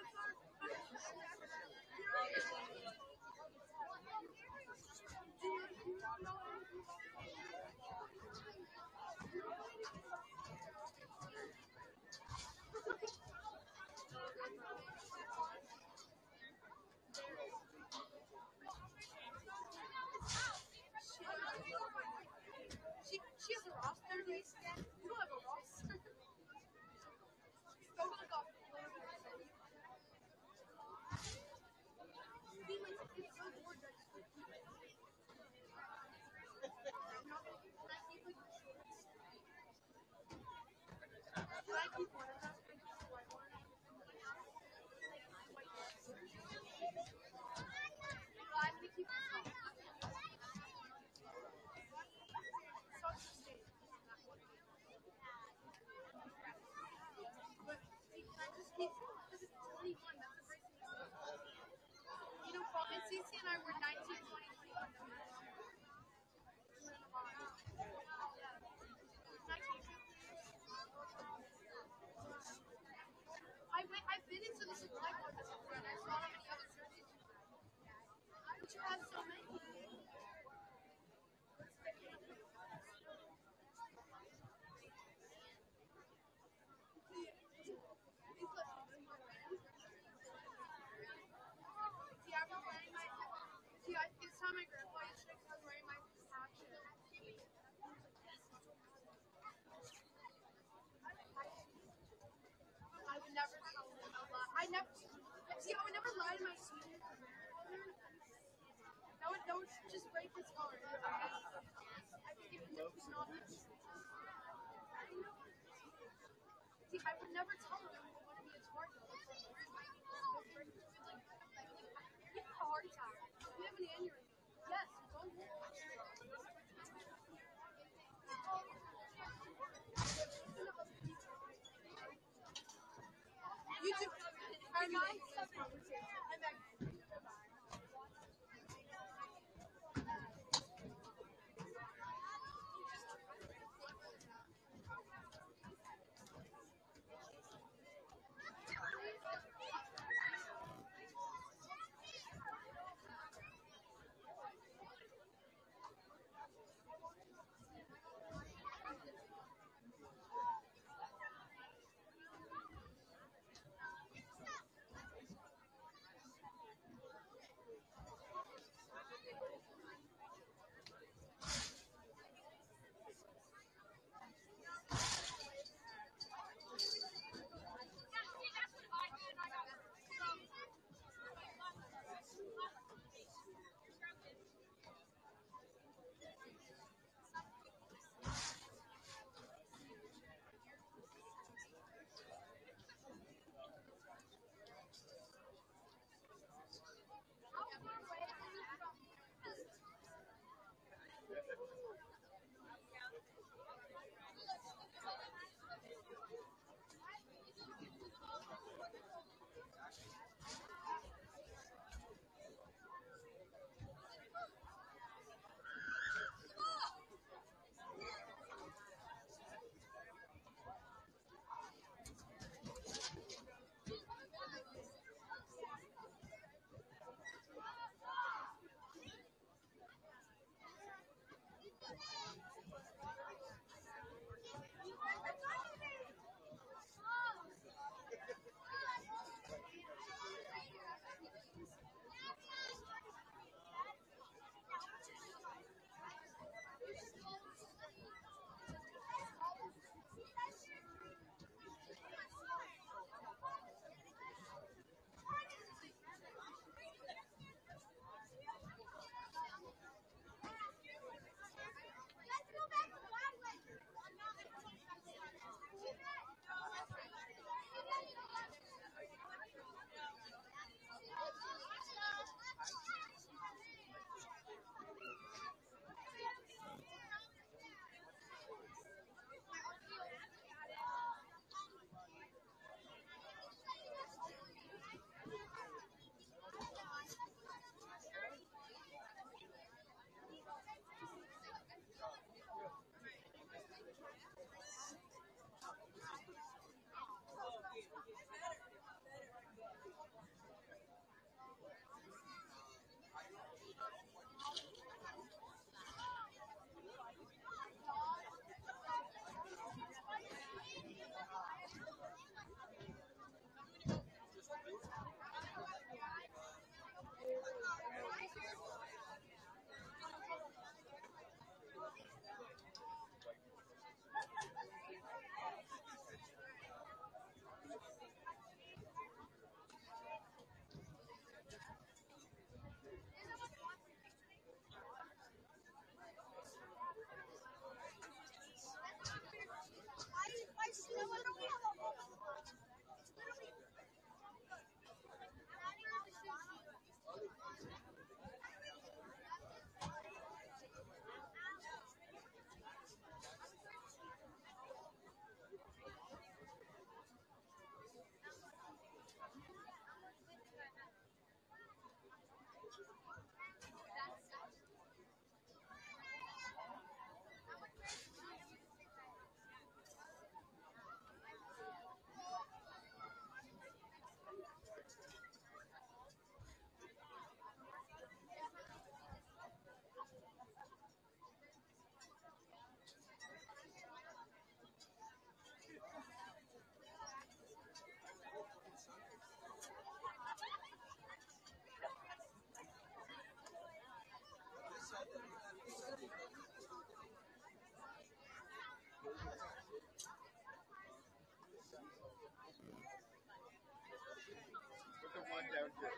She has a roster. You don't have a roster. Go look up. CC and I were 19, 20, 21. I've been into the supply board before and I saw how many other churches. But you have so many. It's time my grandpa used to I was wearing my patch. I would never tell him about that. I would never lie to my senior. That would just break his heart. I think it was not. See, I would never tell him it would be his heart. You have a heart attack. You have an aneurysm. Yes, go. You too. Our mom's Put the one down here.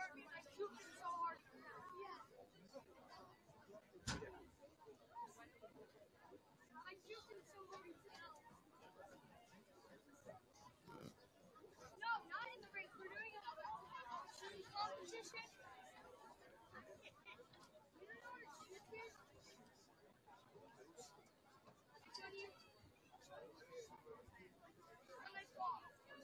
hurt me. I juked him so hard. Yeah. I juked him so hard. No, not in the ring. We're doing a shooting competition. You don't know what a shoot is? When you when they fall.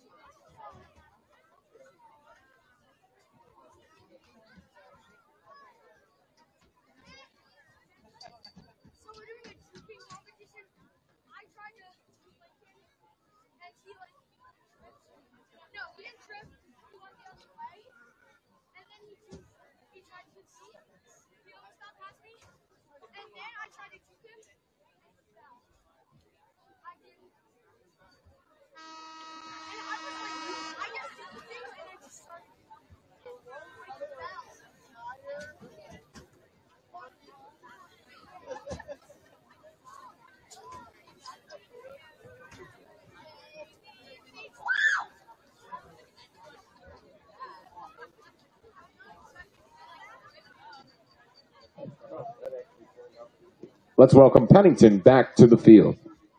So we're doing a juking competition. I tried to like him, and he like no, he didn't trip. He went the other way, and then he tried to juke me. He almost got past me, and then I tried to juke him, and he fell. I didn't, and I was like, I just juked him, and it just started. Like, he fell. Let's welcome Pennington back to the field.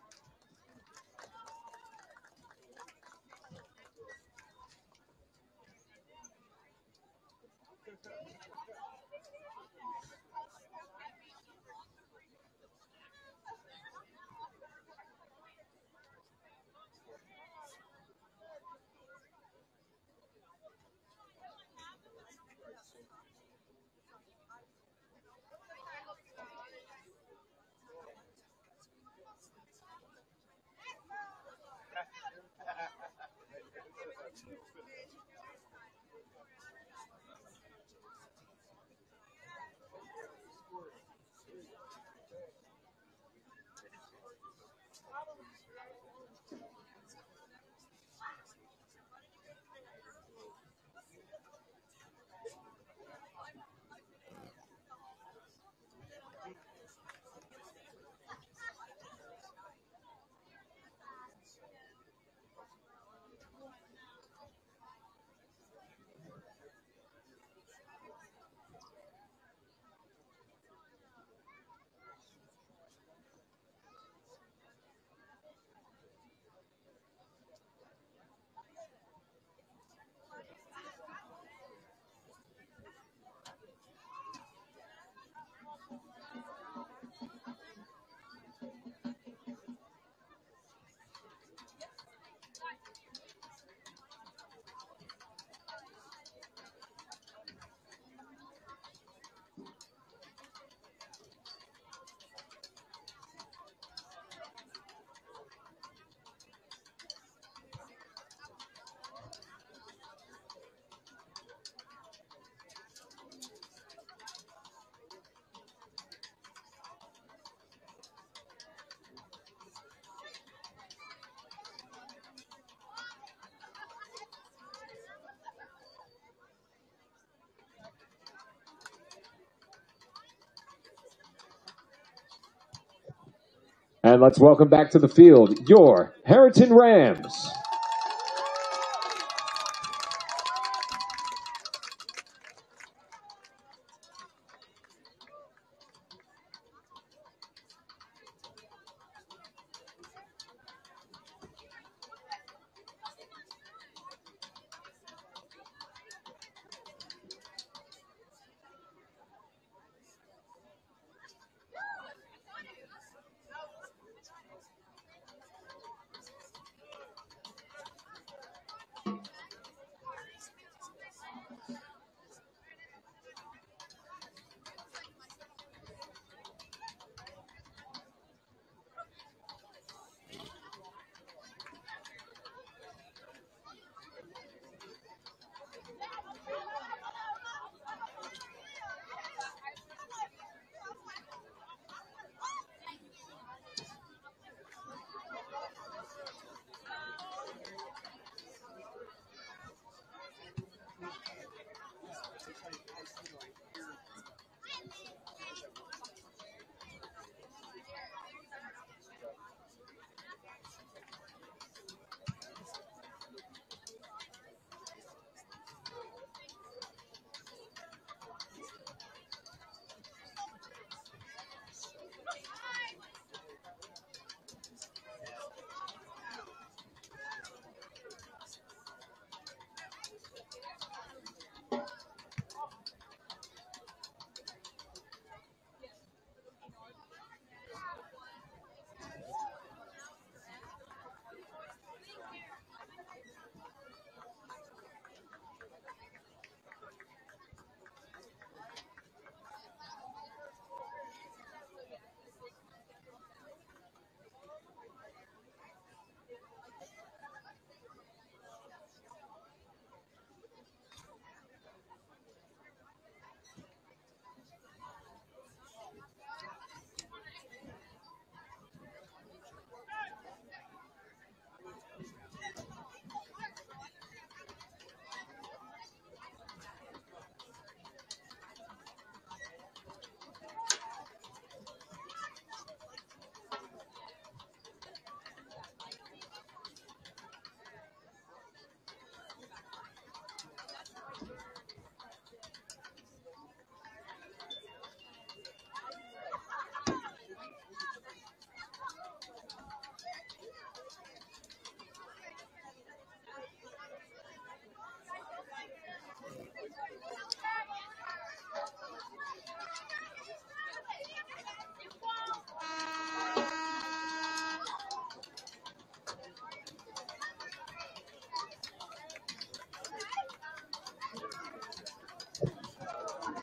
And let's welcome back to the field your Harriton Rams.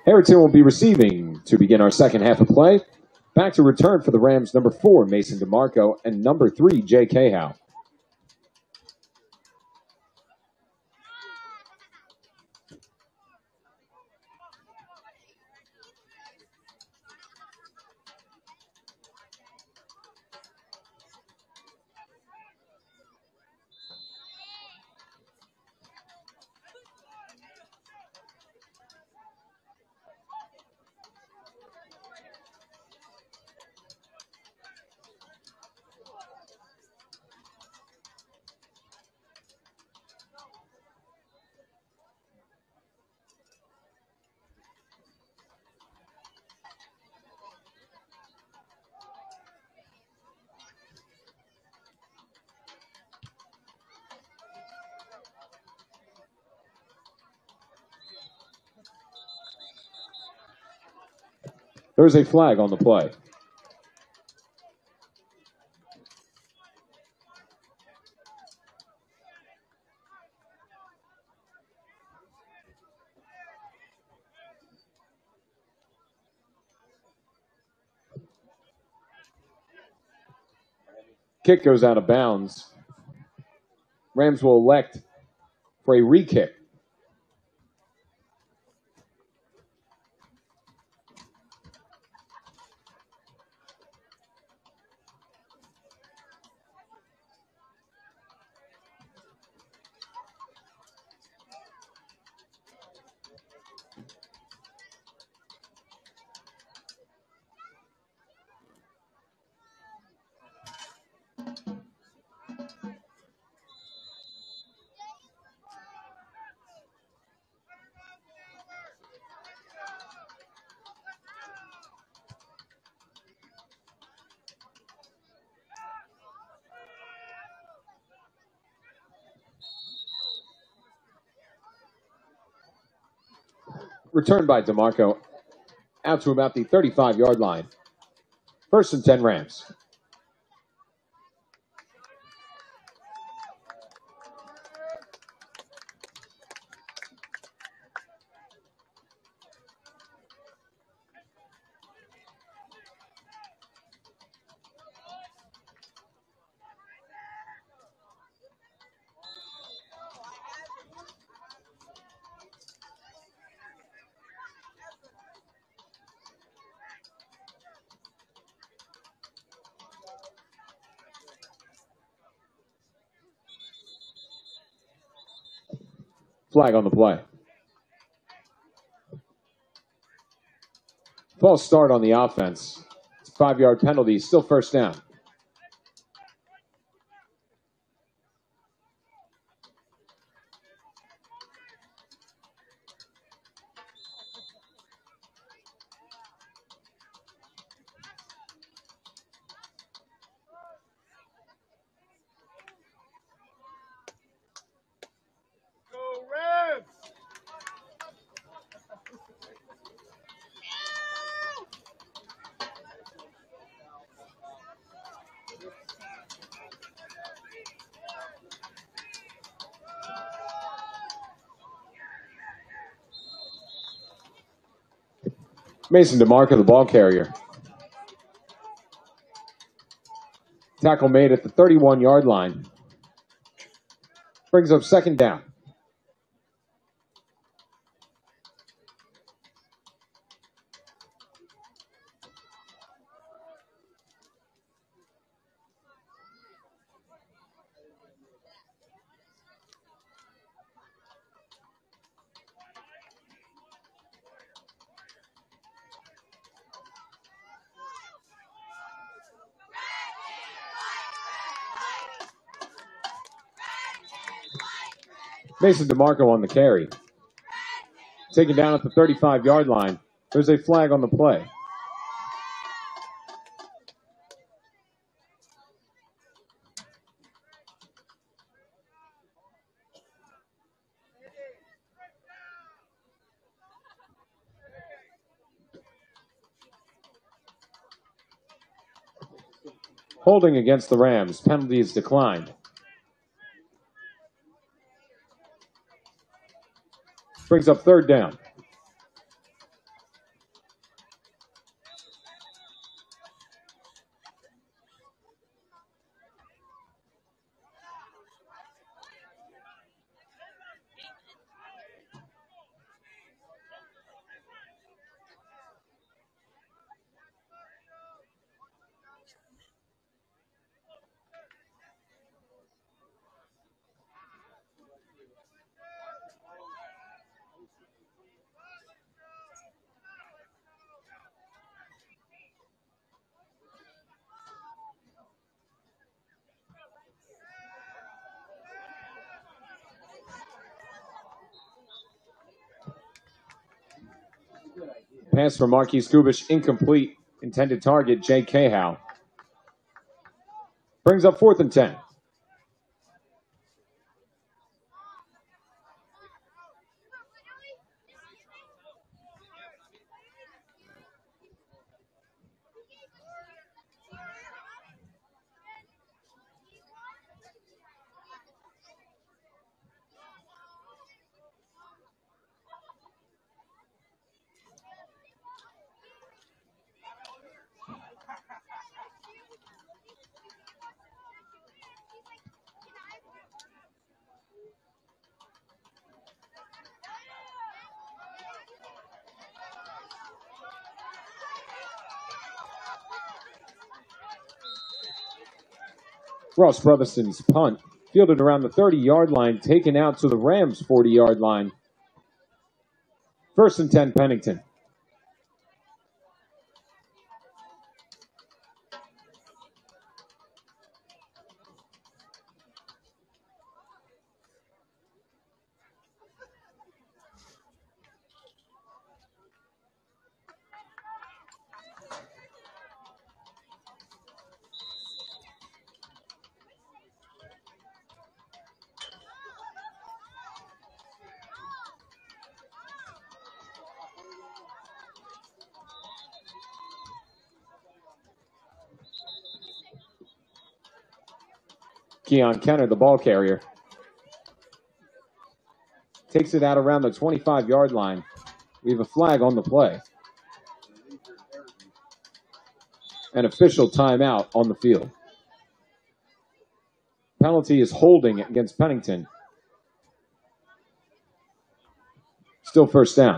Harriton will be receiving to begin our second half of play. Back to return for the Rams, number 4, Mason DeMarco, and number 3, J.K. Howe. There's a flag on the play. Kick goes out of bounds. Rams will elect for a re-kick. Returned by DeMarco out to about the 35-yard line. 1st and 10 Rams. Flag on the play. False start on the offense. It's a 5-yard penalty, still 1st down. Go Rams! Mason DeMarco, the ball carrier. Tackle made at the 31-yard line. Brings up 2nd down. Mason DeMarco on the carry. Taken down at the 35-yard line. There's a flag on the play. Holding against the Rams. Penalty is declined. Brings up 3rd down. Pass from Marquise Kubish, incomplete. Intended target, Jay Cahow. Brings up 4th and 10. Ross Brotherson's punt, fielded around the 30-yard line, taken out to the Rams' 40-yard line. 1st and 10, Pennington. Keon Kenner, the ball carrier, takes it out around the 25-yard line. We have a flag on the play. An official timeout on the field. Penalty is holding against Pennington. Still 1st down.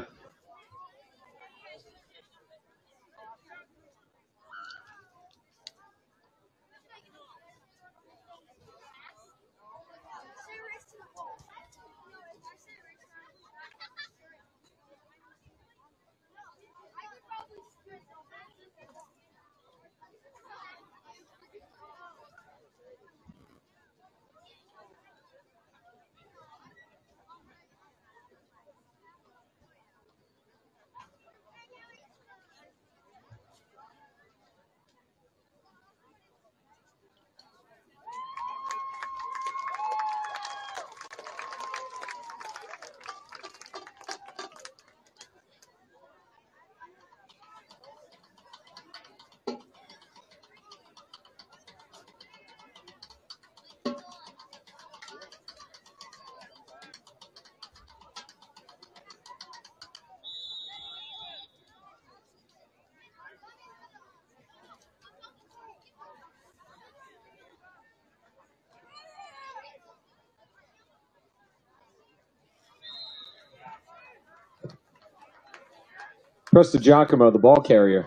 Presta Giacomo, the ball carrier.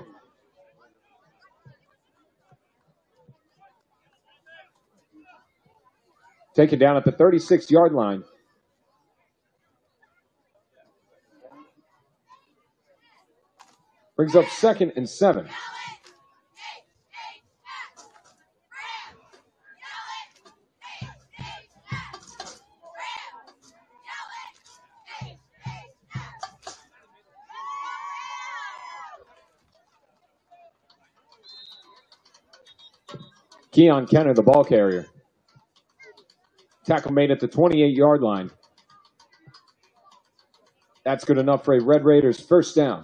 Taken down at the 36-yard line. Brings up 2nd and 7. Keon Kenner, the ball carrier. Tackle made at the 28-yard line. That's good enough for a Red Raiders 1st down.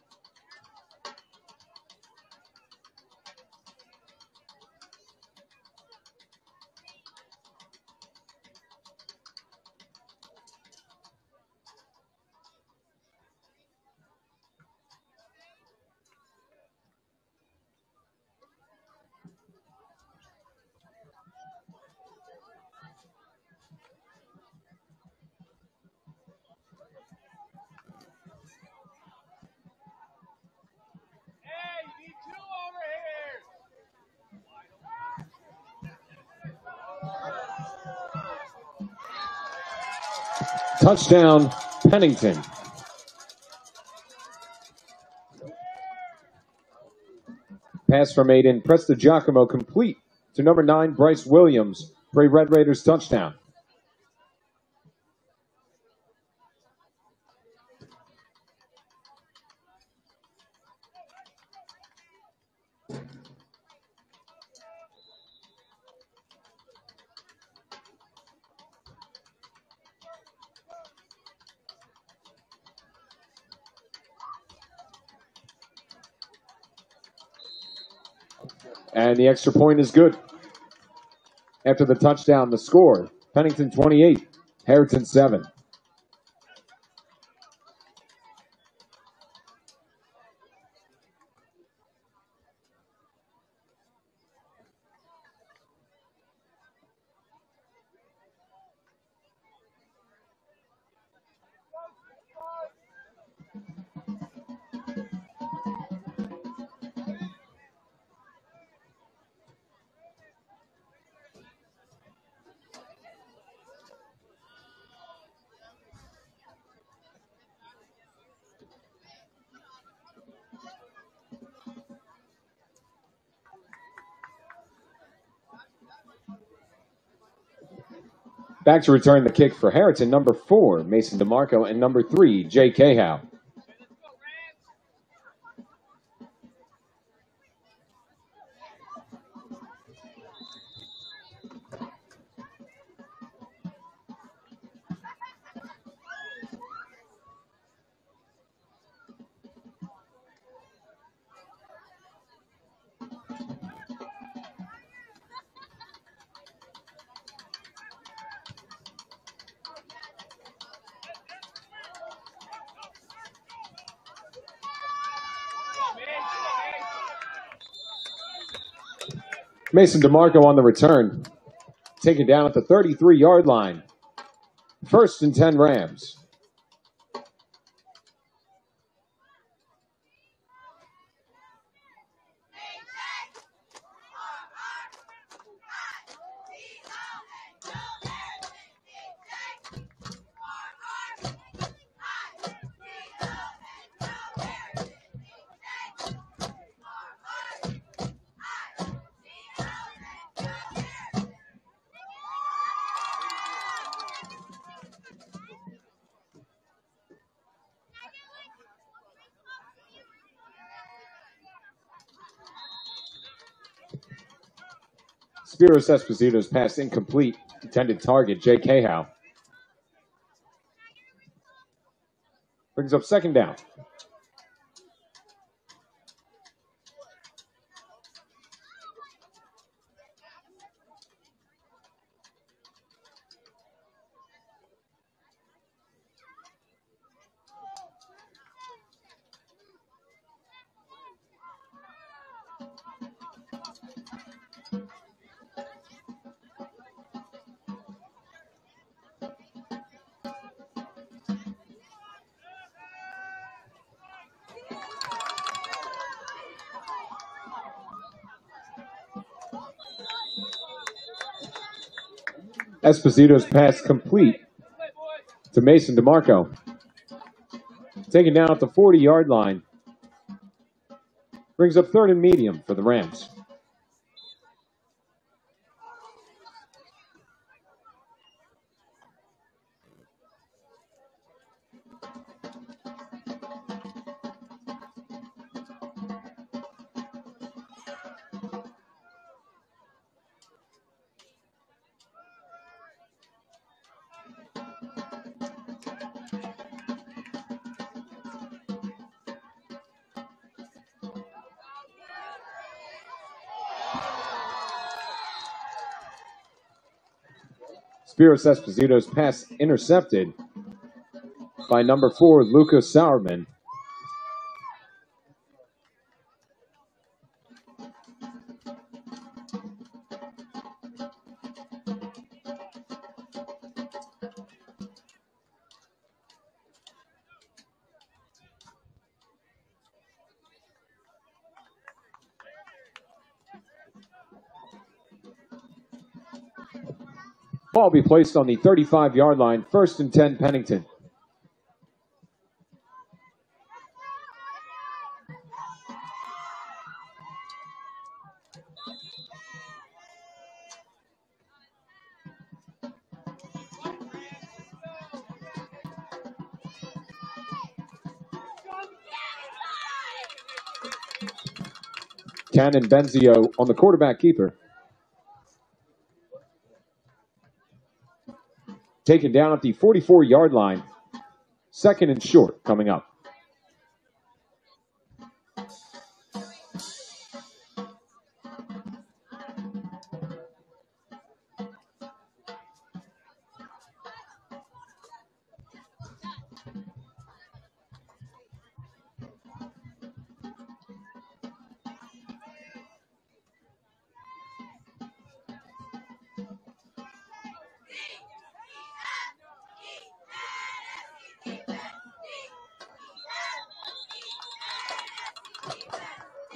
Touchdown, Pennington. Pass from Aiden Presta Giacomo complete to number 9, Bryce Williams, for a Red Raiders touchdown. And the extra point is good. After the touchdown, the score, Pennington 28, Harriton 7. Back to return the kick for Harriton, number 4, Mason DeMarco, and number 3, Jay Cahow. Mason DeMarco on the return, taken down at the 33-yard line. 1st and 10 Rams. Spiros Esposito's pass incomplete. Intended target, Jay Cahow. Brings up 2nd down. Esposito's pass complete to Mason DeMarco. Taken down at the 40-yard line. Brings up 3rd and medium for the Rams. Spiros Esposito's pass intercepted by number 4, Lucas Sauerman. Ball will be placed on the 35-yard line. 1st and 10 Pennington. Cannon Benzio on the quarterback keeper. Taken down at the 44-yard line. 2nd and short coming up.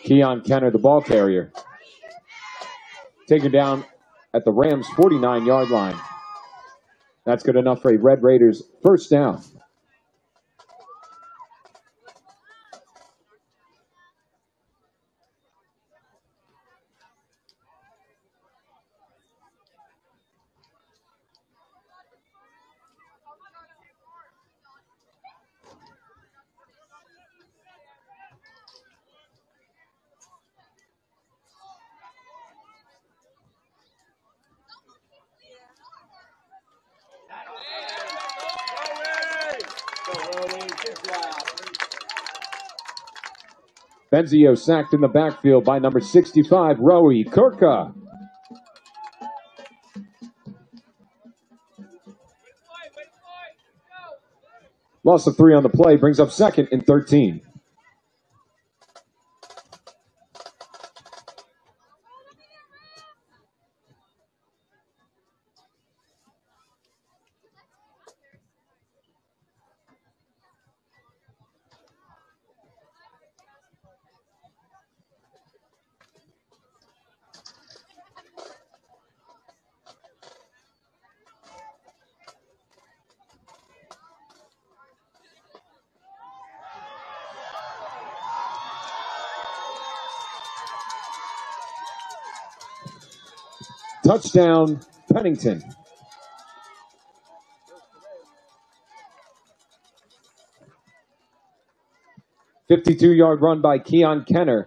Keon Kenner, the ball carrier. Taken down at the Rams' 49-yard line. That's good enough for a Red Raiders first down. Benzio sacked in the backfield by number 65, Rowie Kurka. Loss of 3 on the play brings up second and 13. Touchdown, Pennington. "52-yard run by Keon Kenner.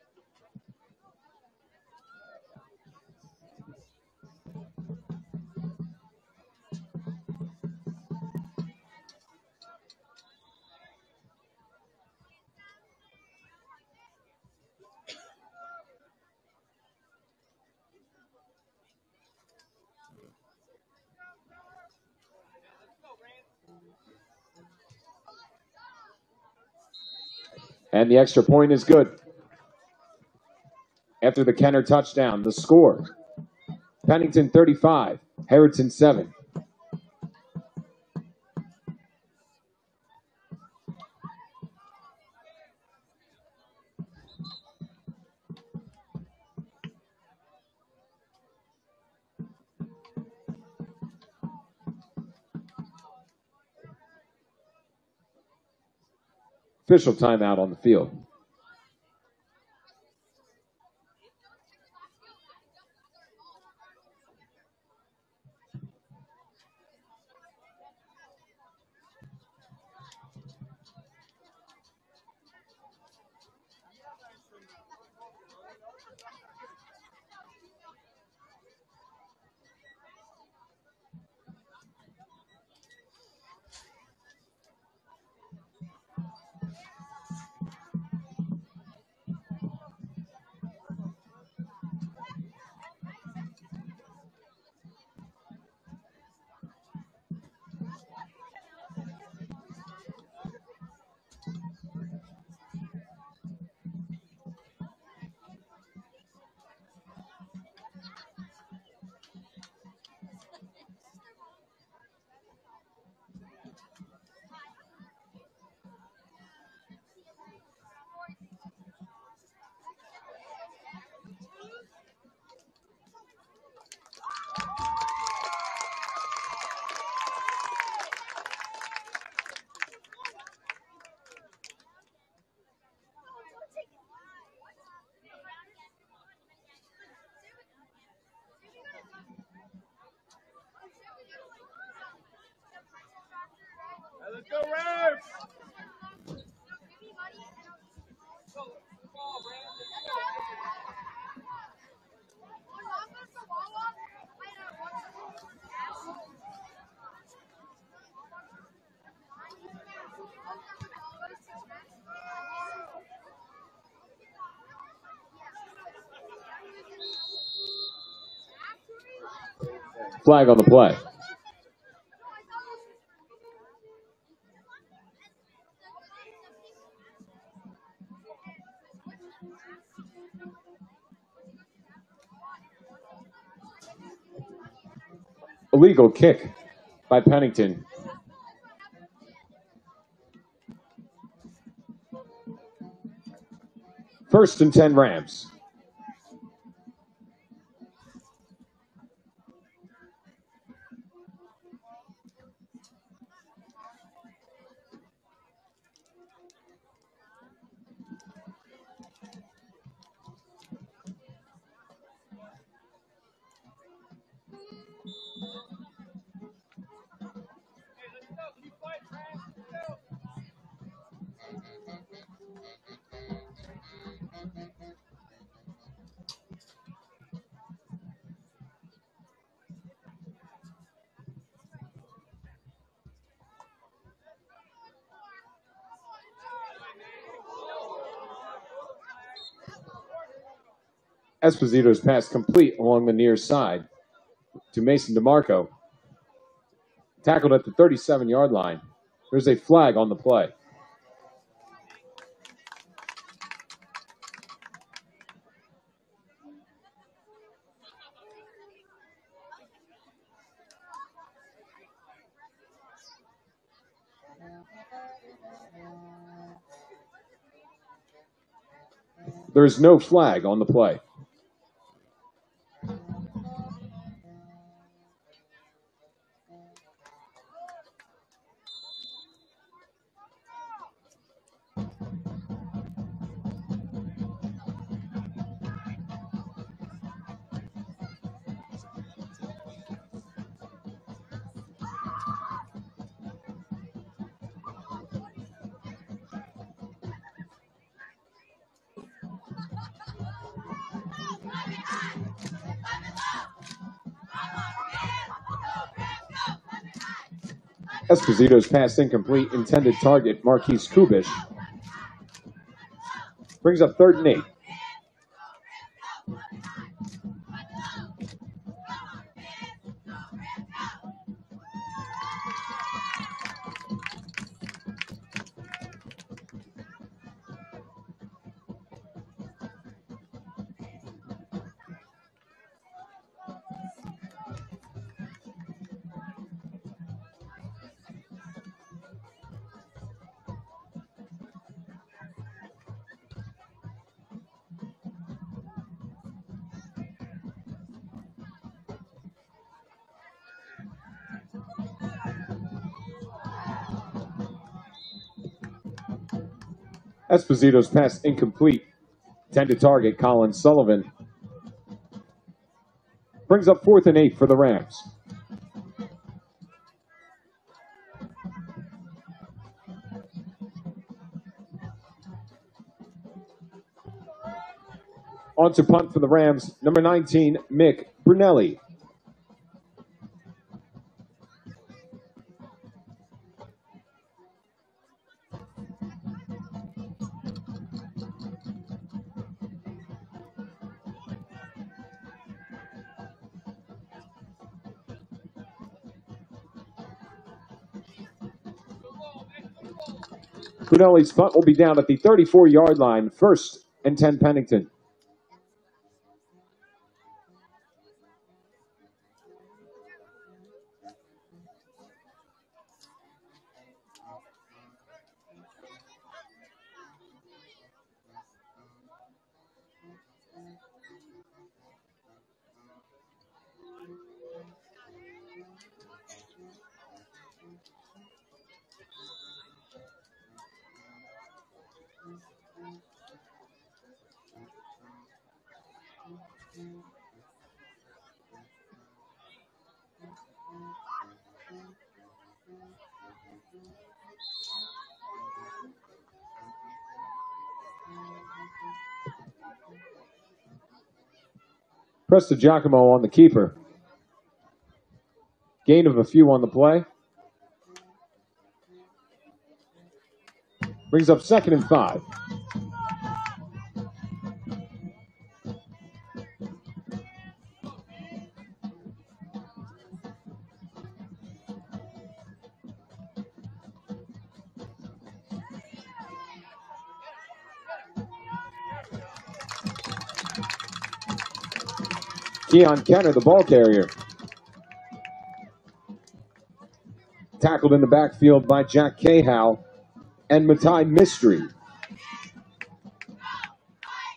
And the extra point is good. After the Kenner touchdown, the score: Pennington 35, Harriton 7. Official timeout on the field. Let's go, Rams! Flag on the play. Illegal kick by Pennington. First and 10 Rams. Esposito's pass complete along the near side to Mason DeMarco. Tackled at the 37-yard line. There's a flag on the play. There is no flag on the play. Esposito's pass incomplete. Intended target, Marquise Kubish. Brings up 3rd and 8. Esposito's pass incomplete. Intended target, Colin Sullivan. Brings up 4th and 8 for the Rams. On to punt for the Rams, number 19, Mick Brunelli. Brunelli's punt will be down at the 34-yard line, 1st and 10 Pennington. Presto Giacomo on the keeper. Gain of a few on the play. Brings up 2nd and 5. Keon Kenner, the ball carrier. Tackled in the backfield by Jack Cahow and Matai Mystery.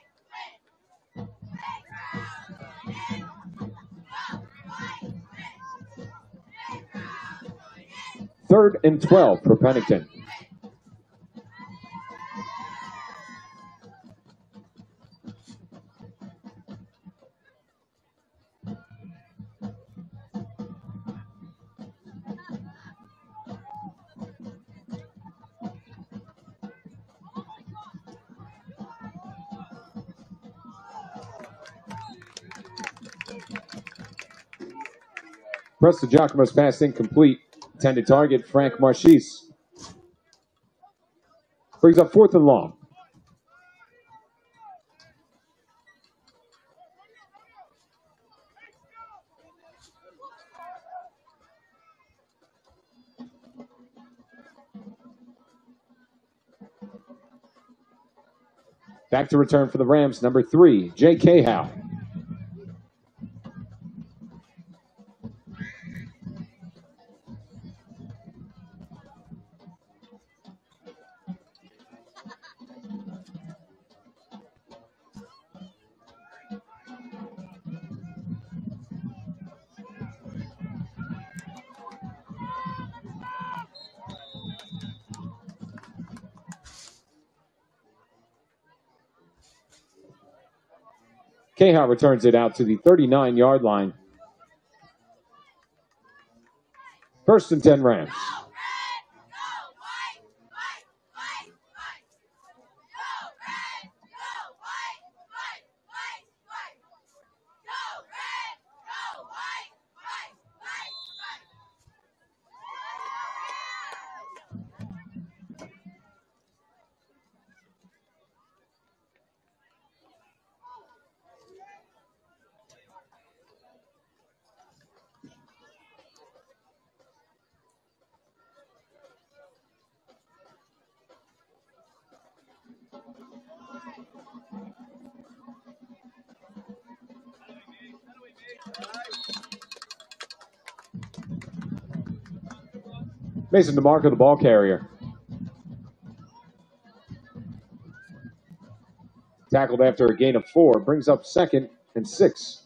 3rd and 12 for Pennington. Preston Giacomo's pass incomplete. Intended target, Frank Marchese. Brings up 4th and long. Back to return for the Rams, number 3, Jay Cahow. Cahow returns it out to the 39-yard line. 1st and 10 Rams. Mason DeMarco, the ball carrier. Tackled after a gain of 4. Brings up 2nd and 6.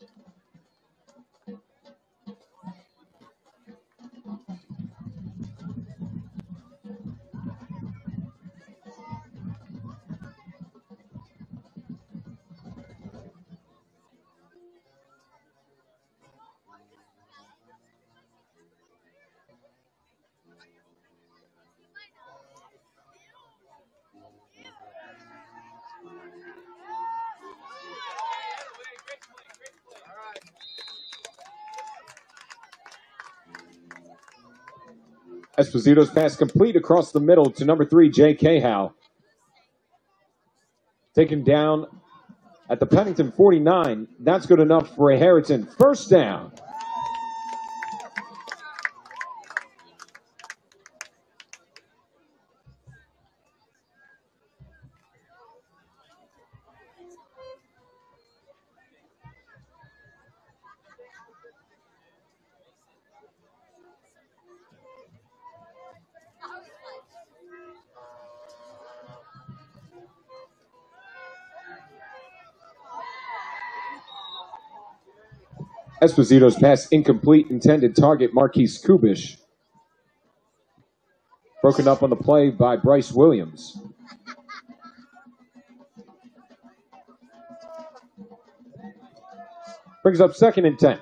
Esposito's pass complete across the middle to number 3, Jay Cahow. Taken down at the Pennington 49. That's good enough for a Harriton 1st down. Esposito's pass incomplete. Intended target, Marquise Kubish. Broken up on the play by Bryce Williams. Brings up 2nd and 10.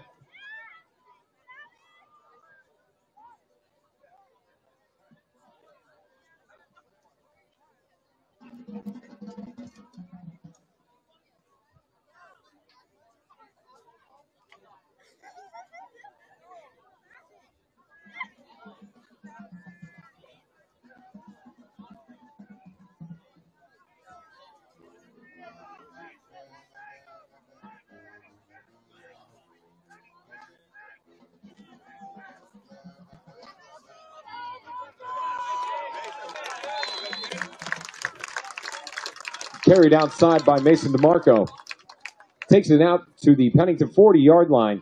Carried outside by Mason DeMarco. Takes it out to the Pennington 40-yard line.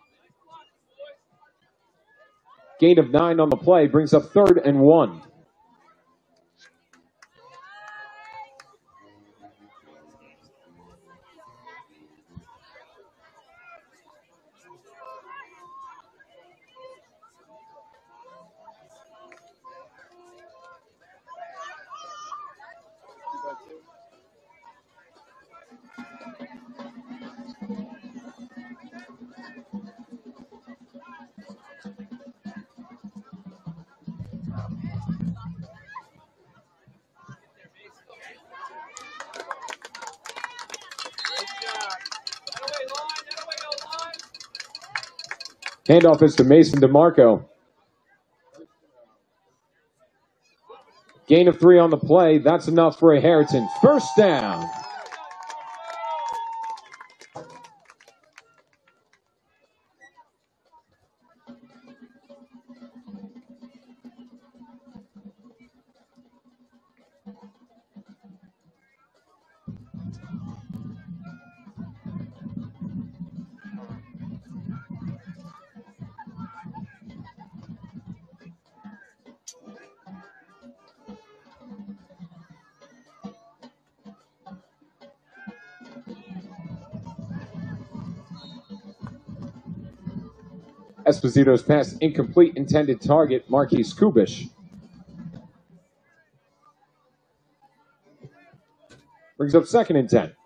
Gain of 9 on the play. Brings up 3rd and 1. Handoff is to Mason DeMarco. Gain of 3 on the play. That's enough for a Harriton first down. Esposito's pass incomplete, intended target, Marquise Kubish. Brings up 2nd and 10.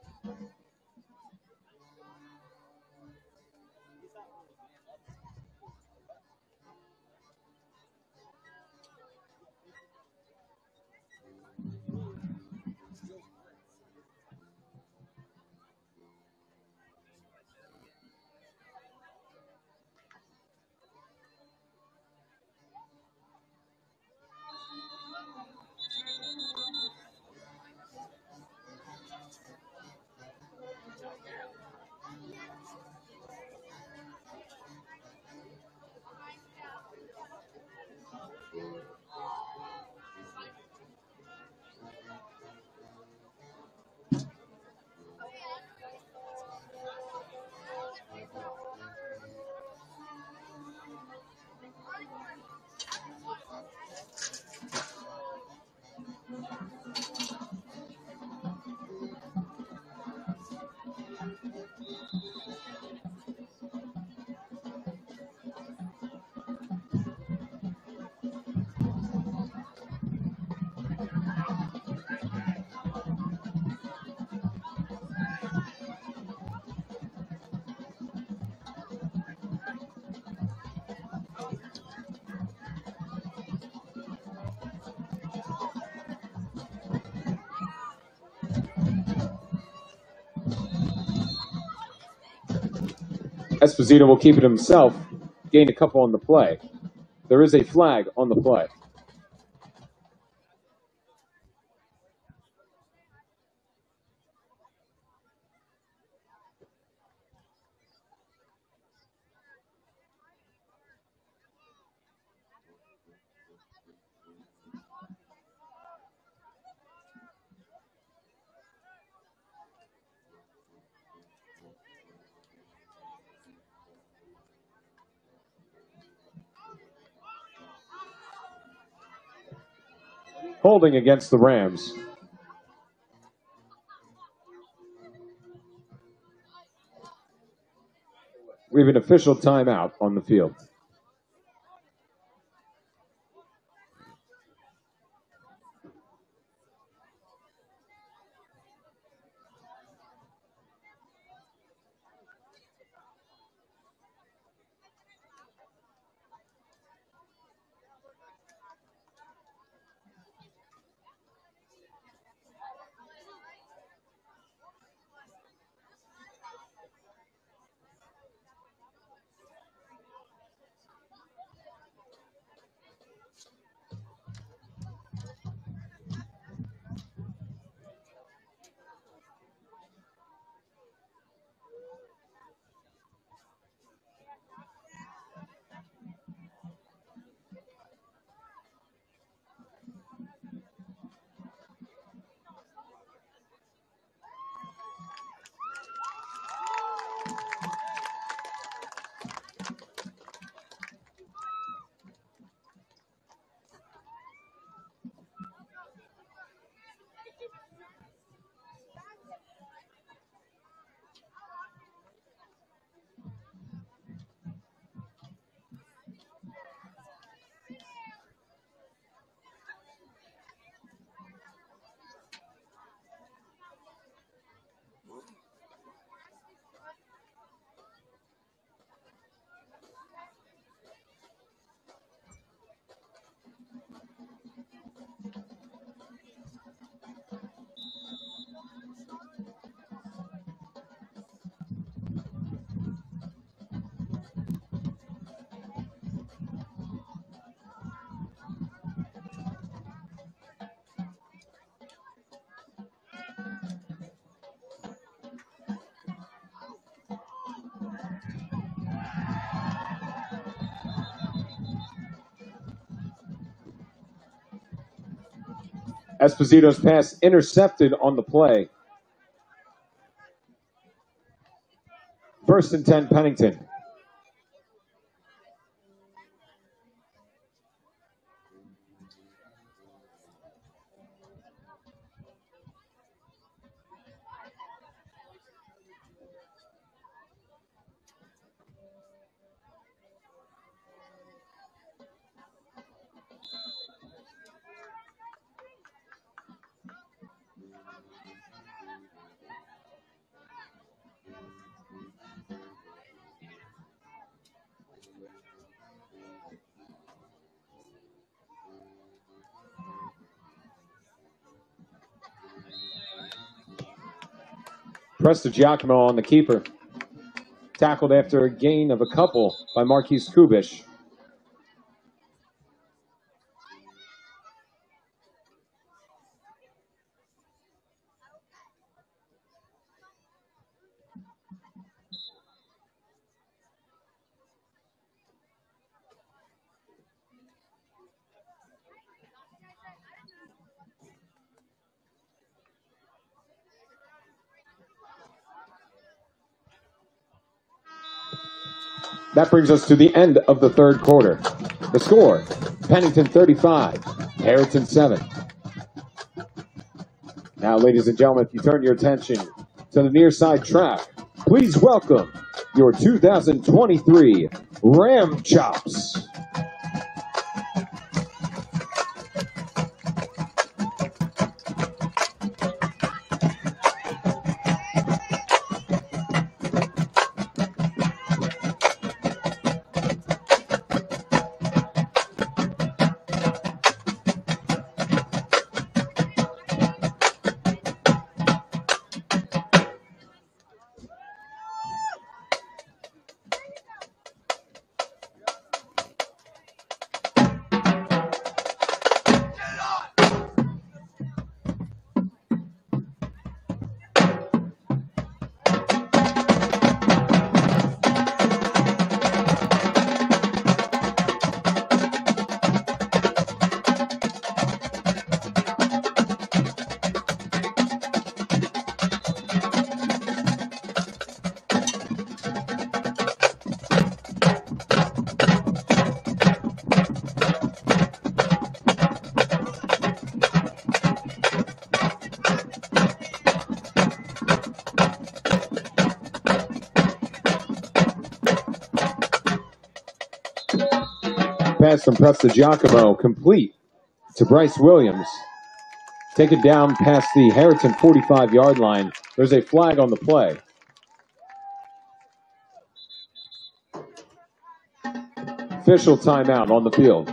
Esposito will keep it himself, gain a couple on the play. There is a flag on the play. Holding against the Rams. We have an official timeout on the field. Esposito's pass intercepted on the play. 1st and 10, Pennington. Giacomo on the keeper. Tackled after a gain of a couple by Marquise Kubish. That brings us to the end of the 3rd quarter. The score, Pennington 35, Harriton 7. Now, ladies and gentlemen, if you turn your attention to the near side track, please welcome your 2023 Ram Chops. Pass from Giacomo complete to Bryce Williams. Taken down past the Harriton 45-yard line. There's a flag on the play. Official timeout on the field.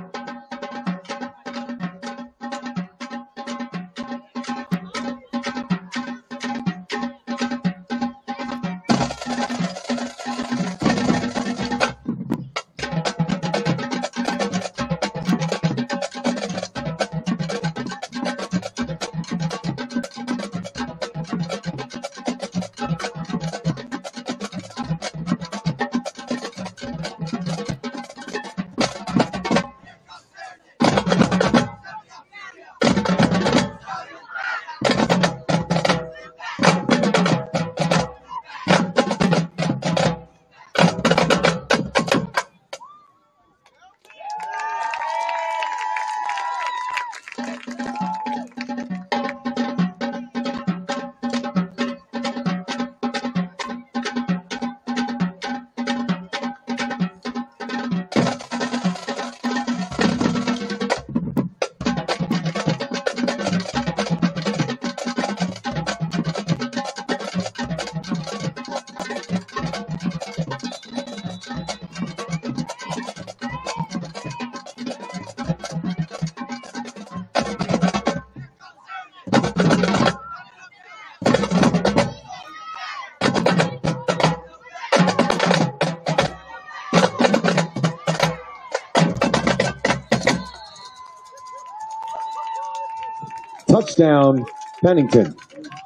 Touchdown, Pennington.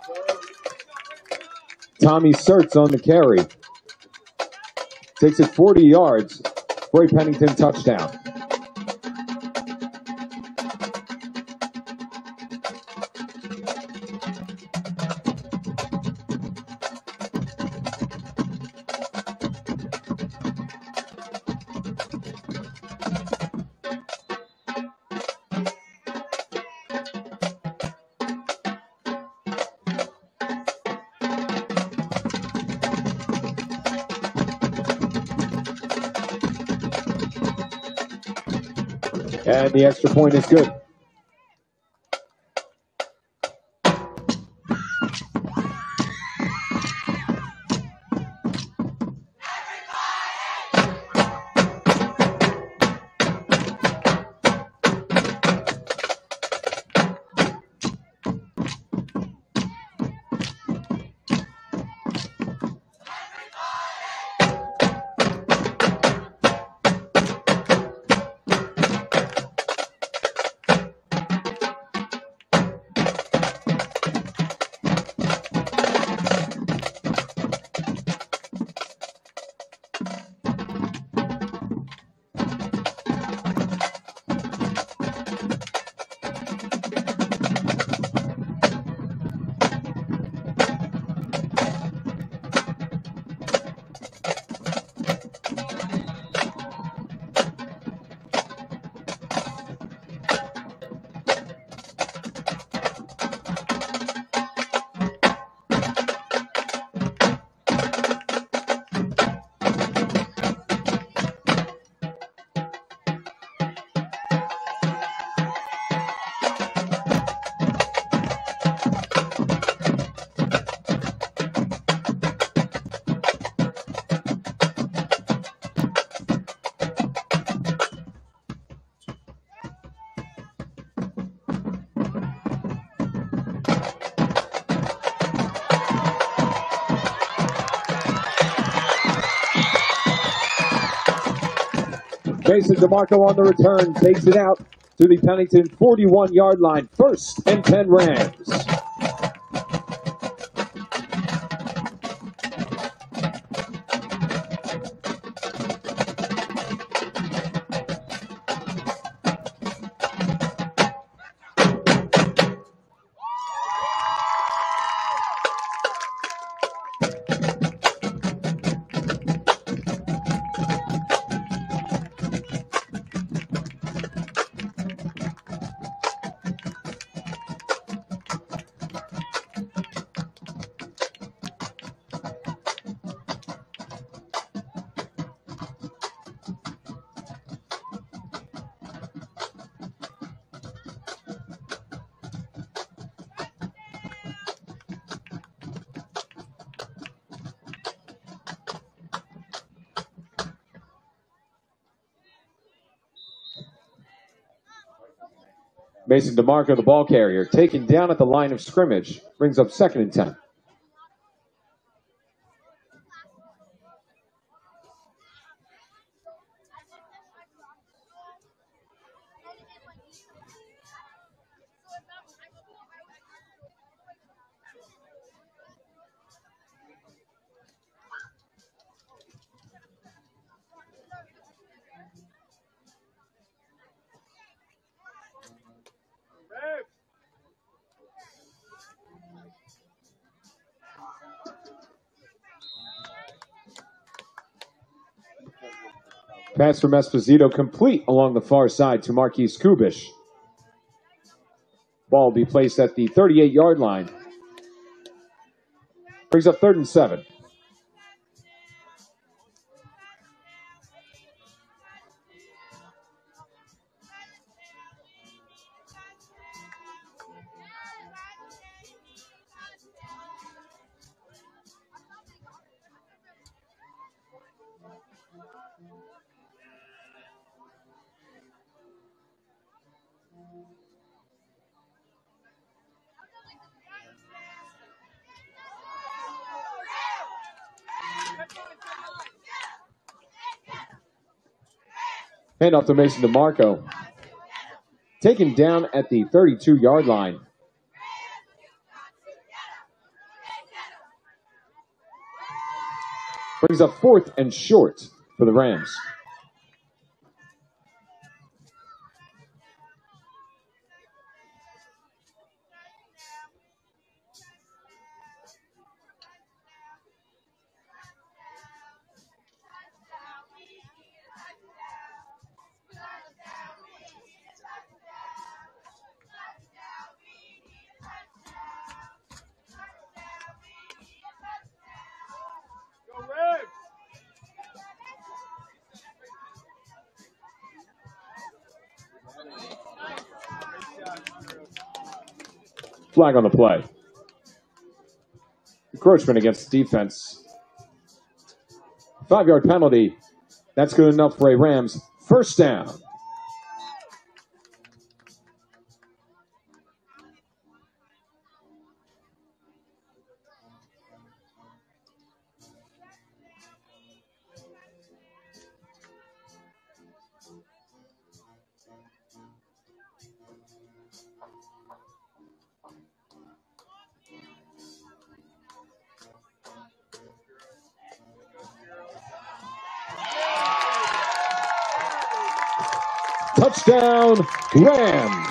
Tommy Sertz on the carry. Takes it 40 yards for a Pennington touchdown. And the extra point is good. Mason DeMarco on the return takes it out to the Pennington 41-yard line. 1st and 10 Rams. Mason DeMarco, the ball carrier, taken down at the line of scrimmage. Brings up 2nd and 10. Pass from Esposito complete along the far side to Marquise Kubish. Ball will be placed at the 38-yard line. Brings up 3rd and 7. Hand off to Mason DeMarco. Taken down at the 32-yard line. Brings up 4th and short for the Rams. Flag on the play. Encroachment against defense. 5-yard penalty. That's good enough for a Rams first down. Touchdown, Rams.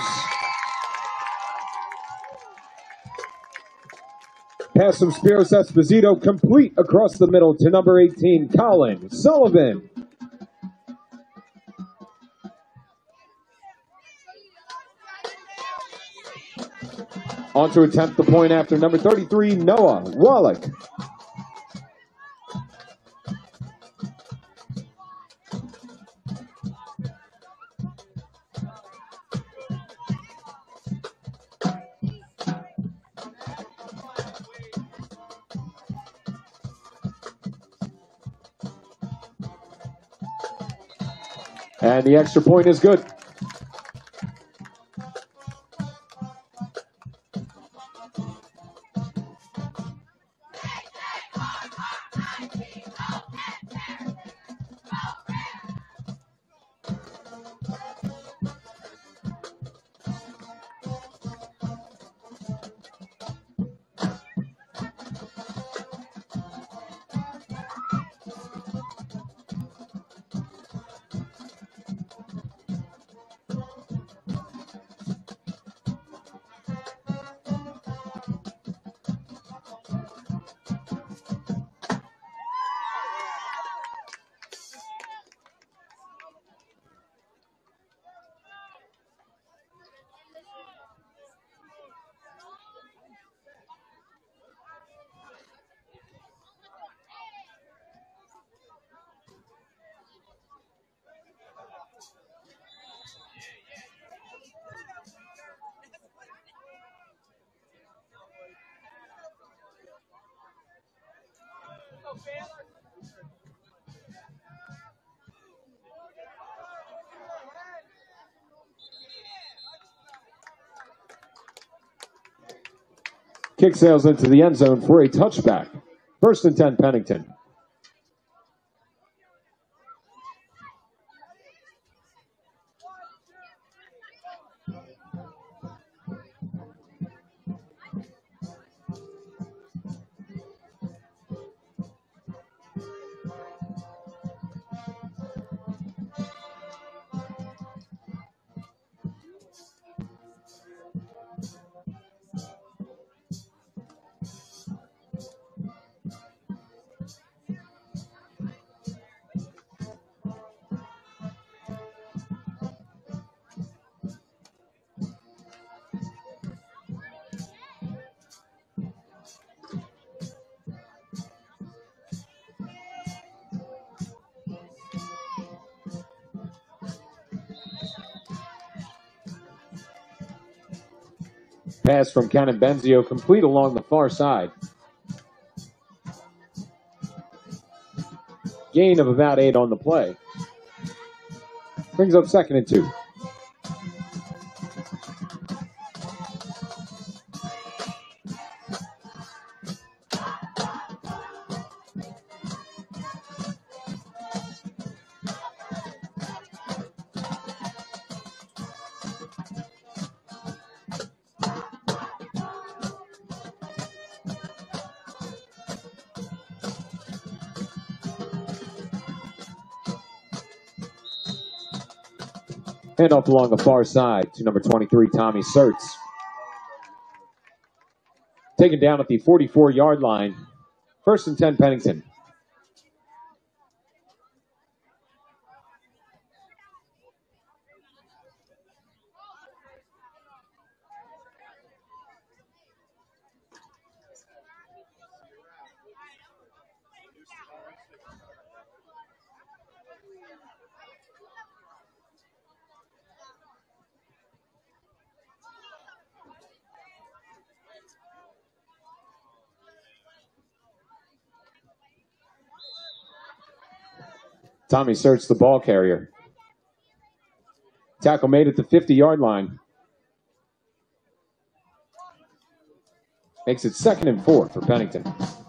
Pass from Spiros Esposito complete across the middle to number 18, Colin Sullivan. On to attempt the point after number 33, Noah Wallach. And the extra point is good. Kick sails into the end zone for a touchback. First and 10, Pennington. Pass from Cannon Benzio complete along the far side. Gain of about 8 on the play. Brings up second and 2. Handoff along the far side to number 23, Tommy Sertz. Taken down at the 44-yard line. First and 10, Pennington. Tommy searched the ball carrier. Tackle made at the 50-yard line. Makes it 2nd and 4 for Pennington.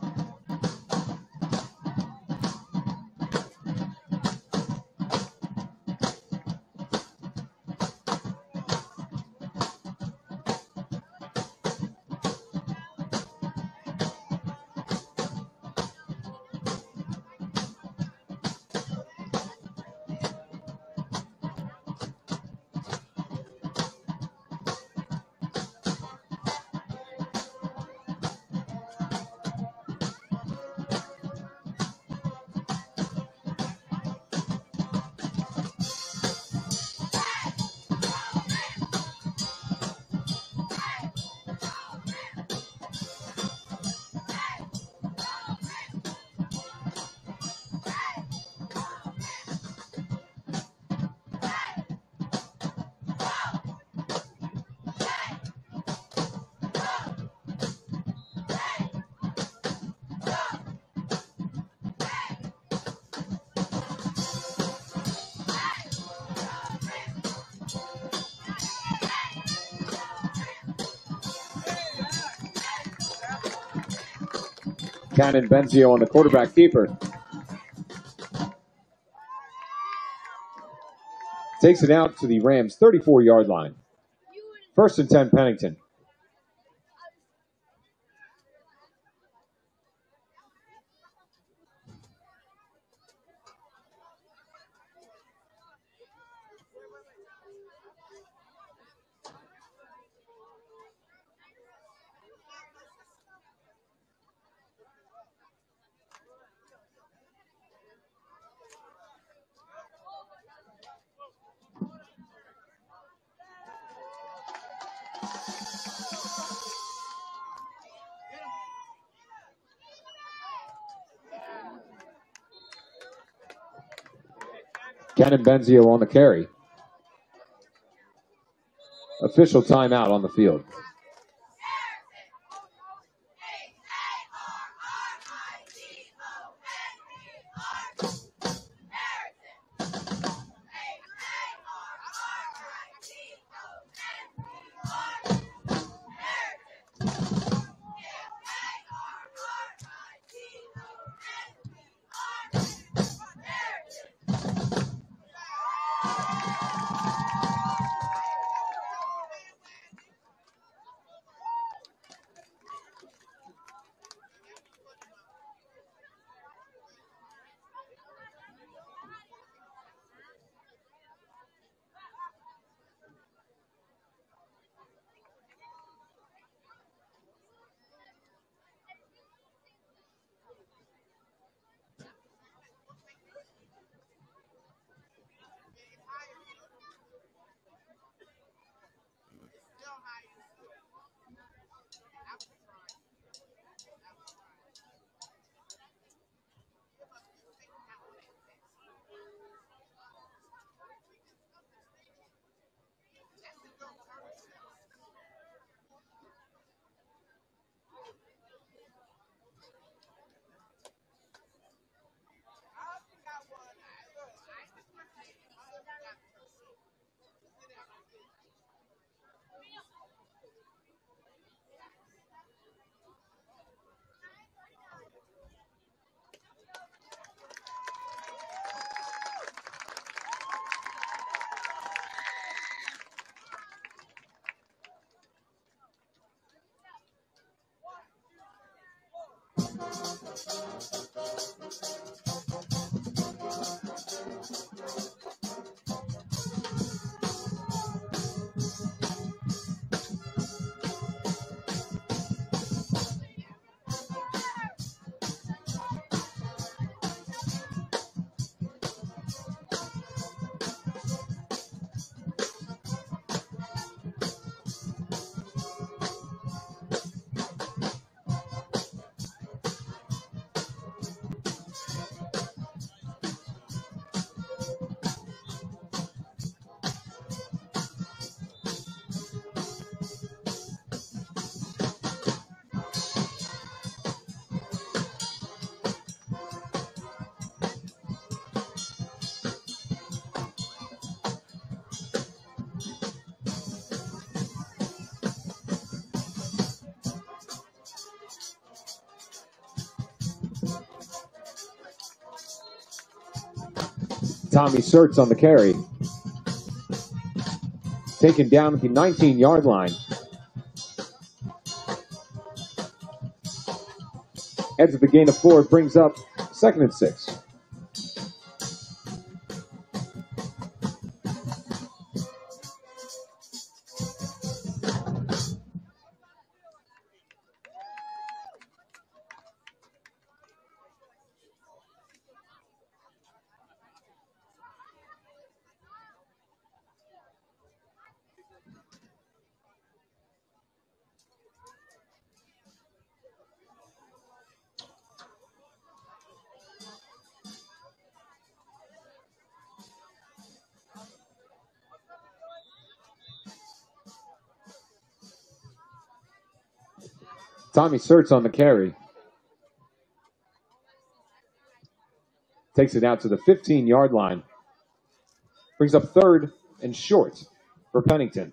Cannon Benzio on the quarterback keeper. Takes it out to the Rams' 34-yard line. 1st and 10, Pennington. Cannon Benzio on the carry. Official timeout on the field. Tommy Sertz on the carry. Taken down at the 19-yard line. Heads at the gain of 4. Brings up 2nd and 6. Tommy Sertz on the carry. Takes it out to the 15-yard line. Brings up 3rd and short for Pennington.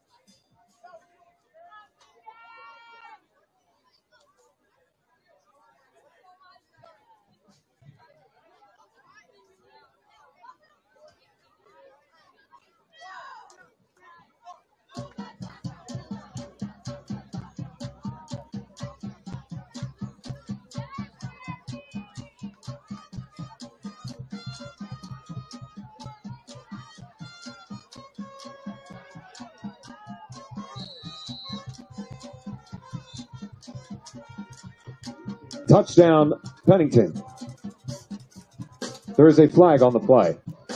Touchdown, Pennington. There is a flag on the play.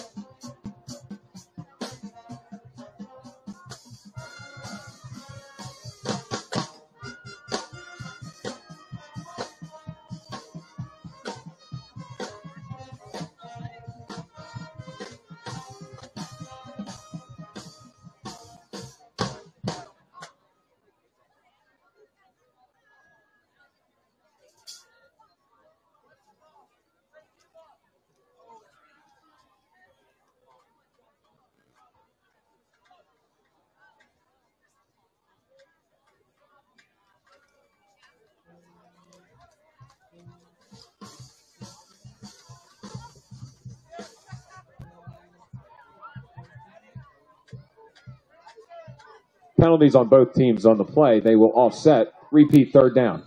Penalties on both teams on the play. They will offset. Repeat 3rd down.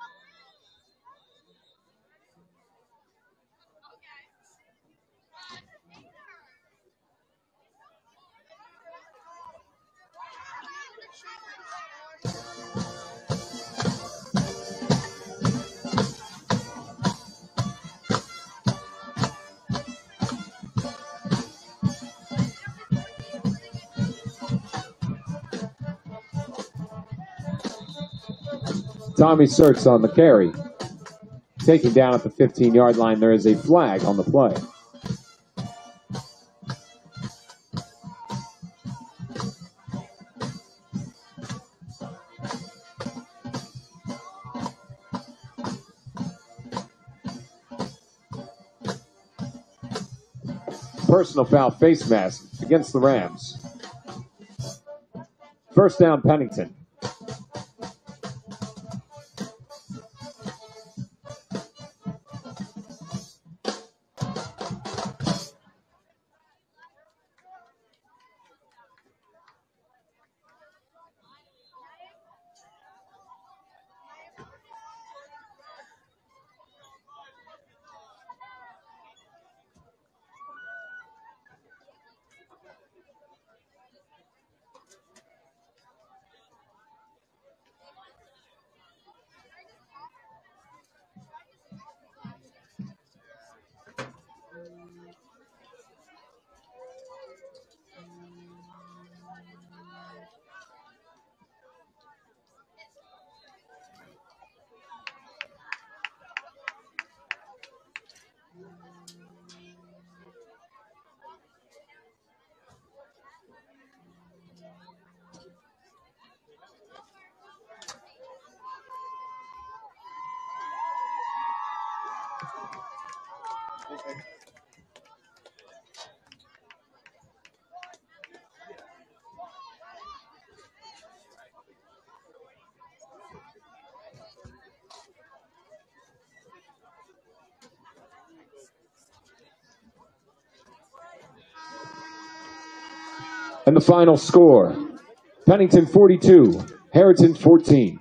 Tommy Sertz on the carry. Taken down at the 15-yard line. There is a flag on the play. Personal foul face mask against the Rams. 1st down, Pennington. And the final score, Pennington 42, Harriton 14.